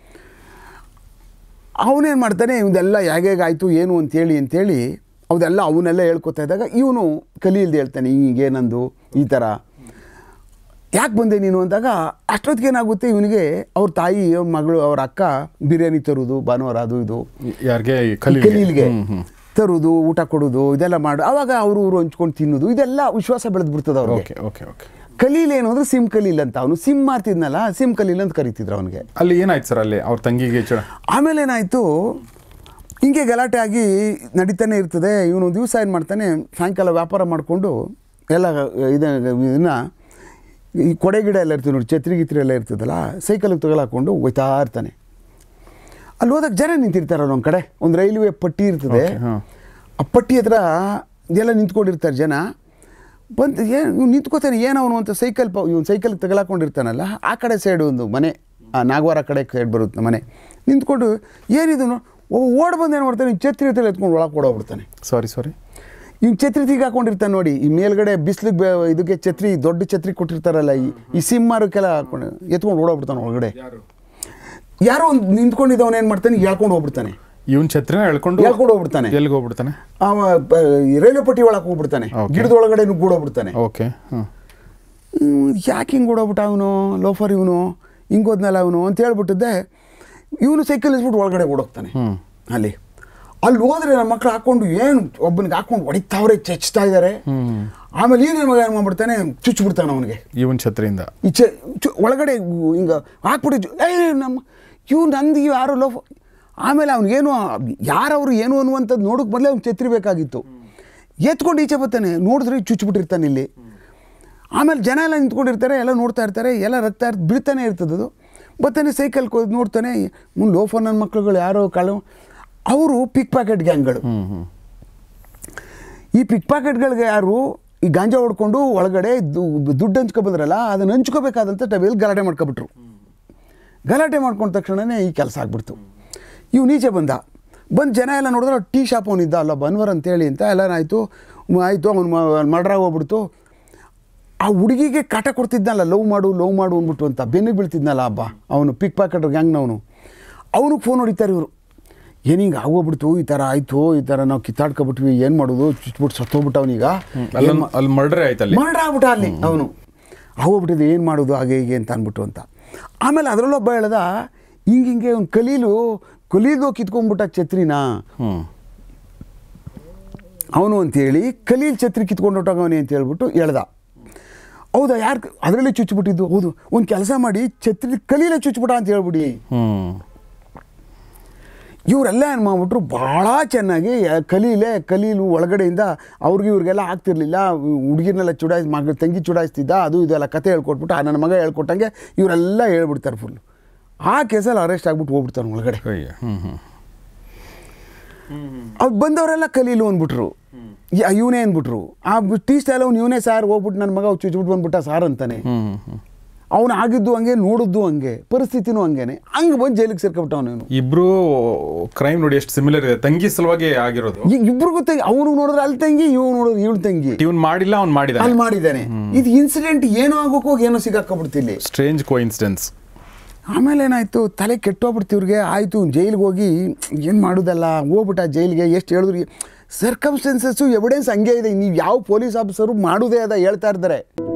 ಅವನೇನು ಮಾಡ್ತಾನೆ, ಇವನ್ನೆಲ್ಲ ಹೇಗಾಯಿತು ಏನು ಅಂತೇಳಿ ಅಂತೇಳಿ ಅವದೆಲ್ಲ ಅವನ್ನೆಲ್ಲ ಹೇಳ್ಕೊತಾ ಇದ್ದಾಗ ಇವನು ಖಲೀಲ್ದು ಹೇಳ್ತಾನೆ, ಹೀಗೇನಂದು ಈ ಥರ ಯಾಕೆ ಬಂದೆ ನೀನು ಅಂದಾಗ ಅಷ್ಟೊತ್ತಿಗೆ ಏನಾಗುತ್ತೆ ಇವನಿಗೆ ಅವ್ರ ತಾಯಿ ಅವ್ರ ಮಗಳು ಅವ್ರ ಅಕ್ಕ ಬಿರಿಯಾನಿ ತರೋದು ಭಾನುವಾರ ಅದು ಇದು ಯಾರಿಗೆ ಖಲೀಲ್ಗೆ ತರೋದು, ಊಟ ಕೊಡೋದು, ಇದೆಲ್ಲ ಮಾಡು. ಆವಾಗ ಅವರು ಊರು ಹಂಚ್ಕೊಂಡು ತಿನ್ನೋದು, ಇದೆಲ್ಲ ವಿಶ್ವಾಸ ಬೆಳೆದು ಬಿಡ್ತದೆ ಅವ್ರಿಗೆ. ಖಲೀಲ್ ಏನು ಅಂದ್ರೆ ಸಿಮ್ ಖಲೀಲ್ ಅಂತ, ಅವನು ಸಿಮ್ ಮಾಡ್ತಿದ್ನಲ್ಲ ಸಿಮ್ ಖಲೀಲ್ ಅಂತ ಕರಿತಿದ್ರು ಅವನಿಗೆ. ಅಲ್ಲಿ ಏನಾಯ್ತು ಸರ್ ಅಲ್ಲಿ ಅವ್ರ ತಂಗಿಗೆ? ಆಮೇಲೆ ಏನಾಯಿತು, ಹಿಂಗೆ ಗಲಾಟೆ ಆಗಿ ನಡೀತಾನೆ ಇರ್ತದೆ. ಇವನು ದಿವಸ ಏನು ಮಾಡ್ತಾನೆ, ಸಾಯಂಕಾಲ ವ್ಯಾಪಾರ ಮಾಡಿಕೊಂಡು ಎಲ್ಲ ಇದನ್ನು ಈ ಕೊಡೆ ಗಿಡ ಎಲ್ಲ ಇರ್ತದೆ ನೋಡಿ, ಛತ್ರಿ ಗಿತ್ರಿ ಎಲ್ಲ ಇರ್ತದಲ್ಲ, ಸೈಕಲ್ಗೆ ತಗೊಳಾಕೊಂಡು ಹೋಗ್ತಾ ಇರ್ತಾನೆ. ಅಲ್ಲಿ ಹೋದಾಗ ಜನ ನಿಂತಿರ್ತಾರಲ್ಲ ಒಂದು ಕಡೆ, ಒಂದು ರೈಲ್ವೆ ಪಟ್ಟಿ ಇರ್ತದೆ, ಆ ಪಟ್ಟಿ ಹತ್ರ ಎಲ್ಲ ನಿಂತ್ಕೊಂಡಿರ್ತಾರೆ ಜನ. ಬಂದು ಏನು ಇವ್ನು ನಿಂತ್ಕೋತಾನೆ, ಏನವನು ಅಂತ ಸೈಕಲ್ ಪ ಇವ್ನು ಸೈಕಲ್ಗೆ ತಗೊಳಾಕೊಂಡಿರ್ತಾನಲ್ಲ, ಆ ಕಡೆ ಸೈಡು ಒಂದು ಮನೆ, ಆ ನಾಗವಾರ ಕಡೆ ಸೈಡ್ ಬರುತ್ತೆ ಮನೆ. ನಿಂತ್ಕೊಂಡು ಏನಿದು ಓಡ್ ಬಂದು ಏನು ಮಾಡ್ತಾನೆ, ಛತ್ರಿ ಹತ್ರ ಎತ್ಕೊಂಡು ಒಳಗೆ ಕೊಡೋಗ್ಬಿಡ್ತಾನೆ. ಸಾರಿ ಸಾರಿ ಇವ್ನು ಛತ್ರಿ ತೀಗ ಹಾಕೊಂಡಿರ್ತಾನೆ ನೋಡಿ, ಈ ಮೇಲ್ಗಡೆ ಬಿಸಿಲಿಗೆ ಇದಕ್ಕೆ ಛತ್ರಿ ದೊಡ್ಡ ಛತ್ರಿ ಕೊಟ್ಟಿರ್ತಾರಲ್ಲ, ಈ ಈ ಸಿಮ್ಮಾರಕ್ಕೆಲ್ಲ ಹಾಕೊಂಡು ಎತ್ಕೊಂಡು ಓಡೋಗ್ಬಿಡ್ತಾನೆ ಒಳಗಡೆ. ಯಾರೋ ಒಂದು ನಿಂತ್ಕೊಂಡಿದ್ದವನು ಏನು ಮಾಡ್ತಾನೆ, ಹೇಳ್ಕೊಂಡು ಹೋಗ್ಬಿಡ್ತಾನೆ. ಇವನ್ ಛತ್ರಿನ ಹೇಳ್ಕೊಂಡು ಹೇಳ್ಕೊಂಡು ಹೋಗ್ಬಿಡ್ತಾನೆ. ಎಲ್ಲಿಗೆ ಹೋಗ್ಬಿಡ್ತಾನೆ? ಅವ ರೈಲ್ವೆ ಪಟ್ಟಿ ಒಳಗೆ ಹೋಗ್ಬಿಡ್ತಾನೆ, ಗಿಡದೊಳಗಡೆ ನುಗ್ಗೂಡೋಗ್ಬಿಡ್ತಾನೆ. ಓಕೆ, ಯಾಕೆ ಹಿಂಗೆ ಓಡೋಗ್ಬಿಟ್ಟ ಅವನು ಲೋಫರ್, ಇವನು ಹಿಂಗೋದ್ನಲ್ಲ ಅವನು ಅಂತ ಹೇಳ್ಬಿಟ್ಟಿದ್ದೆ. ಇವನು ಸೈಕಲ್ ಇಸ್ಬಿಟ್ಟು ಒಳಗಡೆ ಓಡೋಗ್ತಾನೆ. ಅಲ್ಲಿ ಅಲ್ಲಿ ಹೋದ್ರೆ ನಮ್ಮ ಮಕ್ಳು ಹಾಕೊಂಡು ಏನು ಒಬ್ಬನಿಗೆ ಹಾಕೊಂಡು ಹೊಡಿತಾವ್ರೆ, ಚಚ್ತಾ ಇದ್ದಾರೆ. ಆಮೇಲೆ ಏನೇನು ಮಗ ಏನು ಮಾಡ್ಬಿಡ್ತಾನೆ, ಚುಚ್ಚಿಬಿಡ್ತಾನೆ ಅವನಿಗೆ ಇವನ್ ಛತ್ರಿಯಿಂದ. ಈ ಚ ಒಳಗಡೆ ಹಿಂಗೆ ಹಾಕ್ಬಿಟ್ಟು ಏ ನಮ್ಮ ಇವ್ ನಂದು ಯಾರು ಲೋಫ್. ಆಮೇಲೆ ಅವ್ನಿಗೇನು ಯಾರವರು ಏನು ಅನ್ನುವಂಥದ್ದು ನೋಡೋಕೆ ಬದಲೇ ಅವ್ನು ಛತ್ರಿ ಬೇಕಾಗಿತ್ತು. ಎತ್ಕೊಂಡು ಈಚೆ ಬರ್ತಾನೆ, ನೋಡಿದ್ರೆ ಚುಚ್ಚಿಬಿಟ್ಟಿರ್ತಾನೆ ಇಲ್ಲಿ. ಆಮೇಲೆ ಜನ ಎಲ್ಲ ನಿಂತ್ಕೊಂಡಿರ್ತಾರೆ, ಎಲ್ಲ ನೋಡ್ತಾ ಇರ್ತಾರೆ, ಎಲ್ಲ ರಕ್ತ ಇರ್ತ ಬೀಳ್ತಾನೆ ಇರ್ತದದು. ಬರ್ತಾನೆ ಸೈಕಲ್ ನೋಡ್ತಾನೆ, ಮುಂದೆ ಲೋಫರ್ ನನ್ನ ಮಕ್ಳುಗಳು ಯಾರೋ ಕಾಳು, ಅವರು ಪಿಕ್ ಪ್ಯಾಕೆಟ್ ಗ್ಯಾಂಗ್ಗಳು. ಈ ಪಿಕ್ ಪ್ಯಾಕೆಟ್ಗಳಿಗೆ ಯಾರು ಈ ಗಾಂಜಾ ಹೊಡ್ಕೊಂಡು ಒಳಗಡೆ ದುಡ್ಡು ಹಂಚ್ಕೊ ಬಂದ್ರಲ್ಲ, ಅದನ್ನು ಹಂಚ್ಕೋಬೇಕಾದಂಥ ಟೈಮಲ್ಲಿ ಗಲಾಟೆ ಮಾಡ್ಕೊಬಿಟ್ರು. ಗಲಾಟೆ ಮಾಡ್ಕೊಂಡ ತಕ್ಷಣವೇ ಈ ಕೆಲಸ ಆಗ್ಬಿಡ್ತು. ಇವು ನೀಚೆ ಬಂದ, ಬಂದು ಜನ ಎಲ್ಲ ನೋಡಿದ್ರೆ ಟೀ ಶಾಪ್ ಅವನಿದ್ದ ಅಲ್ಲ ಬನ್ವರ್ ಅಂತೇಳಿ ಅಂತ ಎಲ್ಲ ಆಯಿತು ಆಯಿತು ಅವ್ನು ಮರ್ಡ್ರ್ ಹೋಗ್ಬಿಡ್ತು. ಆ ಹುಡುಗಿಗೆ ಕಾಟ ಕೊಡ್ತಿದ್ನಲ್ಲ ಲವ್ ಮಾಡು ಲವ್ ಮಾಡು ಅಂದ್ಬಿಟ್ಟು ಅಂತ ಬೆನ್ನಿಗೆ ಬೀಳ್ತಿದ್ನಲ್ಲ ಹಬ್ಬ ಅವನು ಪಿಕ್ ಪಾಕೆಟ್ ಗ್ಯಾಂಗ್ನವನು. ಅವನಿಗೆ ಫೋನ್ ಹೊಡಿತಾರೆ ಇವರು, ಏನು ಹಿಂಗೆ ಆಗೋಗ್ಬಿಡ್ತು, ಈ ಥರ ಆಯಿತು, ಈ ಥರ ನಾವು ಕಿತ್ತಾಡ್ಕೊಬಿಟ್ವಿ, ಏನು ಮಾಡೋದು, ಚುಚ್ಬಿಟ್ಟು ಸತ್ತೋಗ್ಬಿಟ್ಟು ಅವನೀಗ ಅಲ್ಲಿ ಮರ್ಡ್ರ್ ಆಯ್ತಲ್ಲ ಮರ್ಡ್ರ್ ಆಗ್ಬಿಟ್ಟ ಅಲ್ಲಿ ಅವನು. ಆಗೋಗ್ಬಿಟ್ಟಿದೆ ಏನು ಮಾಡೋದು ಹಾಗೆ ಹೀಗೆ ಅಂತ ಅಂದ್ಬಿಟ್ಟು ಅಂತ. ಆಮೇಲೆ ಅದರಲ್ಲೊಬ್ಬ ಹೇಳ್ದ ಹಿಂಗೆ ಹಿಂಗೆ ಅವ್ನು ಕಲೀಲು ಕಲೀಲು ಕಿತ್ಕೊಂಡ್ಬಿಟ್ಟ ಛತ್ರಿನ ಅವನು ಅಂತೇಳಿ, ಕಲೀಲ್ ಛತ್ರಿ ಕಿತ್ಕೊಂಡು ಹೊಟ್ಟೋಗವನಿ ಅಂತ ಹೇಳ್ಬಿಟ್ಟು ಹೇಳ್ದ. ಹೌದಾ ಯಾರು ಅದರಲ್ಲಿ ಚುಚ್ಚಿಬಿಟ್ಟಿದ್ದು? ಹೌದು, ಒಂದು ಕೆಲಸ ಮಾಡಿ ಛತ್ರಿ ಕಲೀಲೇ ಚುಚ್ಚಿಬಿಟ್ಟ ಅಂತ ಹೇಳ್ಬಿಡಿ. ಇವರೆಲ್ಲ ಏನು ಮಾಡ್ಬಿಟ್ರು ಭಾಳ ಚೆನ್ನಾಗಿ ಕಲೀಲೆ ಕಲೀಲು ಒಳಗಡೆಯಿಂದ ಅವ್ರಿಗೆ ಇವ್ರಿಗೆಲ್ಲ ಆಗ್ತಿರ್ಲಿಲ್ಲ, ಹುಡುಗಿರ್ನೆಲ್ಲ ಚುಡಾಯಿಸಿ ಮಗ ತಂಗಿ ಚುಡಾಯಿಸ್ತಿದ್ದ, ಅದು ಇದೆಲ್ಲ ಕತೆ ಹೇಳ್ಕೊಟ್ಬಿಟ್ಟು ಆ ನನ್ನ ಮಗ ಹೇಳ್ಕೊಟ್ಟಂಗೆ ಇವರೆಲ್ಲ ಹೇಳ್ಬಿಡ್ತಾರೆ ಫುಲ್. ಆ ಕೇಸಲ್ಲಿ ಅರೆಸ್ಟ್ ಆಗ್ಬಿಟ್ಟು ಹೋಗ್ಬಿಡ್ತಾರೆ ಒಳಗಡೆ. ಅವ್ರು ಬಂದವರೆಲ್ಲ ಕಲೀಲು ಅಂದ್ಬಿಟ್ರು, ಇವನೇ ಅಂದ್ಬಿಟ್ರು. ಆ ಟೀ ಸ್ಟೈಲ್ ಅವ್ನು ಇವನೇ ಸಾರ್ ಹೋಗ್ಬಿಟ್ಟು ನನ್ನ ಮಗ ಚುಚ್ಬಿಟ್ಟು ಬಂದ್ಬಿಟ್ಟ ಸಾರ್ ಅಂತಾನೆ. ಅವನು ಆಗಿದ್ದು ಹಂಗೆ, ನೋಡಿದ್ದು ಹಂಗೆ, ಪರಿಸ್ಥಿತಿನೂ ಹಂಗೇನೆ, ಹಂಗೆ ಬಂದು ಜೈಲಿಗೆ ಸೇರ್ಕೊಬಿಟ್ಟ ಅವನು. ಇಬ್ರು ಕ್ರೈಮ್ ನೋಡಿ ಎಷ್ಟು ಸಿಮಿಲರ್ ಇದೆ, ತಂಗಿ ಸಲುವಾಗಿ ಆಗಿರೋದು. ಈಗ ಇಬ್ರಿಗೂ ತಂಗಿ, ಅವನು ನೋಡಿದ್ರೆ ಅಲ್ಲಿ ತಂಗಿ, ಇವ್ನು ನೋಡಿದ್ರೆ ಇವಳು ತಂಗಿ. ಇವ್ನು ಮಾಡಿಲ್ಲ, ಅವ್ನು ಮಾಡಿದ ಅಲ್ಲಿ ಮಾಡಿದ್ದಾನೆ. ಇದು ಇನ್ಸಿಡೆಂಟ್ ಏನೋ ಆಗೋಕೆ ಹೋಗಿ ಏನೋ ಸಿಗಾಕೊಬಿಡ್ತಿಲ್ಲಿ, ಸ್ಟ್ರೇಂಜ್ ಕೋಇನ್ಸಿಡೆನ್ಸ್. ಆಮೇಲೆ ಏನಾಯ್ತು, ತಲೆ ಕೆಟ್ಟೋಗ್ಬಿಡ್ತು ಇವ್ರಿಗೆ. ಆಯಿತು ಜೈಲಿಗೆ ಹೋಗಿ ಏನು ಮಾಡೋದಲ್ಲ, ಹೋಗ್ಬಿಟ್ಟ ಜೈಲಿಗೆ. ಎಷ್ಟು ಹೇಳಿದ್ರು ಸರ್ಕಮ್ಸ್ಟೆನ್ಸಸ್ಸು ಎವಿಡೆನ್ಸ್ ಹಂಗೆ ಇದೆ, ನೀವು ಯಾವ ಪೊಲೀಸ್ ಆಫೀಸರು ಮಾಡೋದೇ ಅದ ಹೇಳ್ತಾ ಇರ್ತಾರೆ.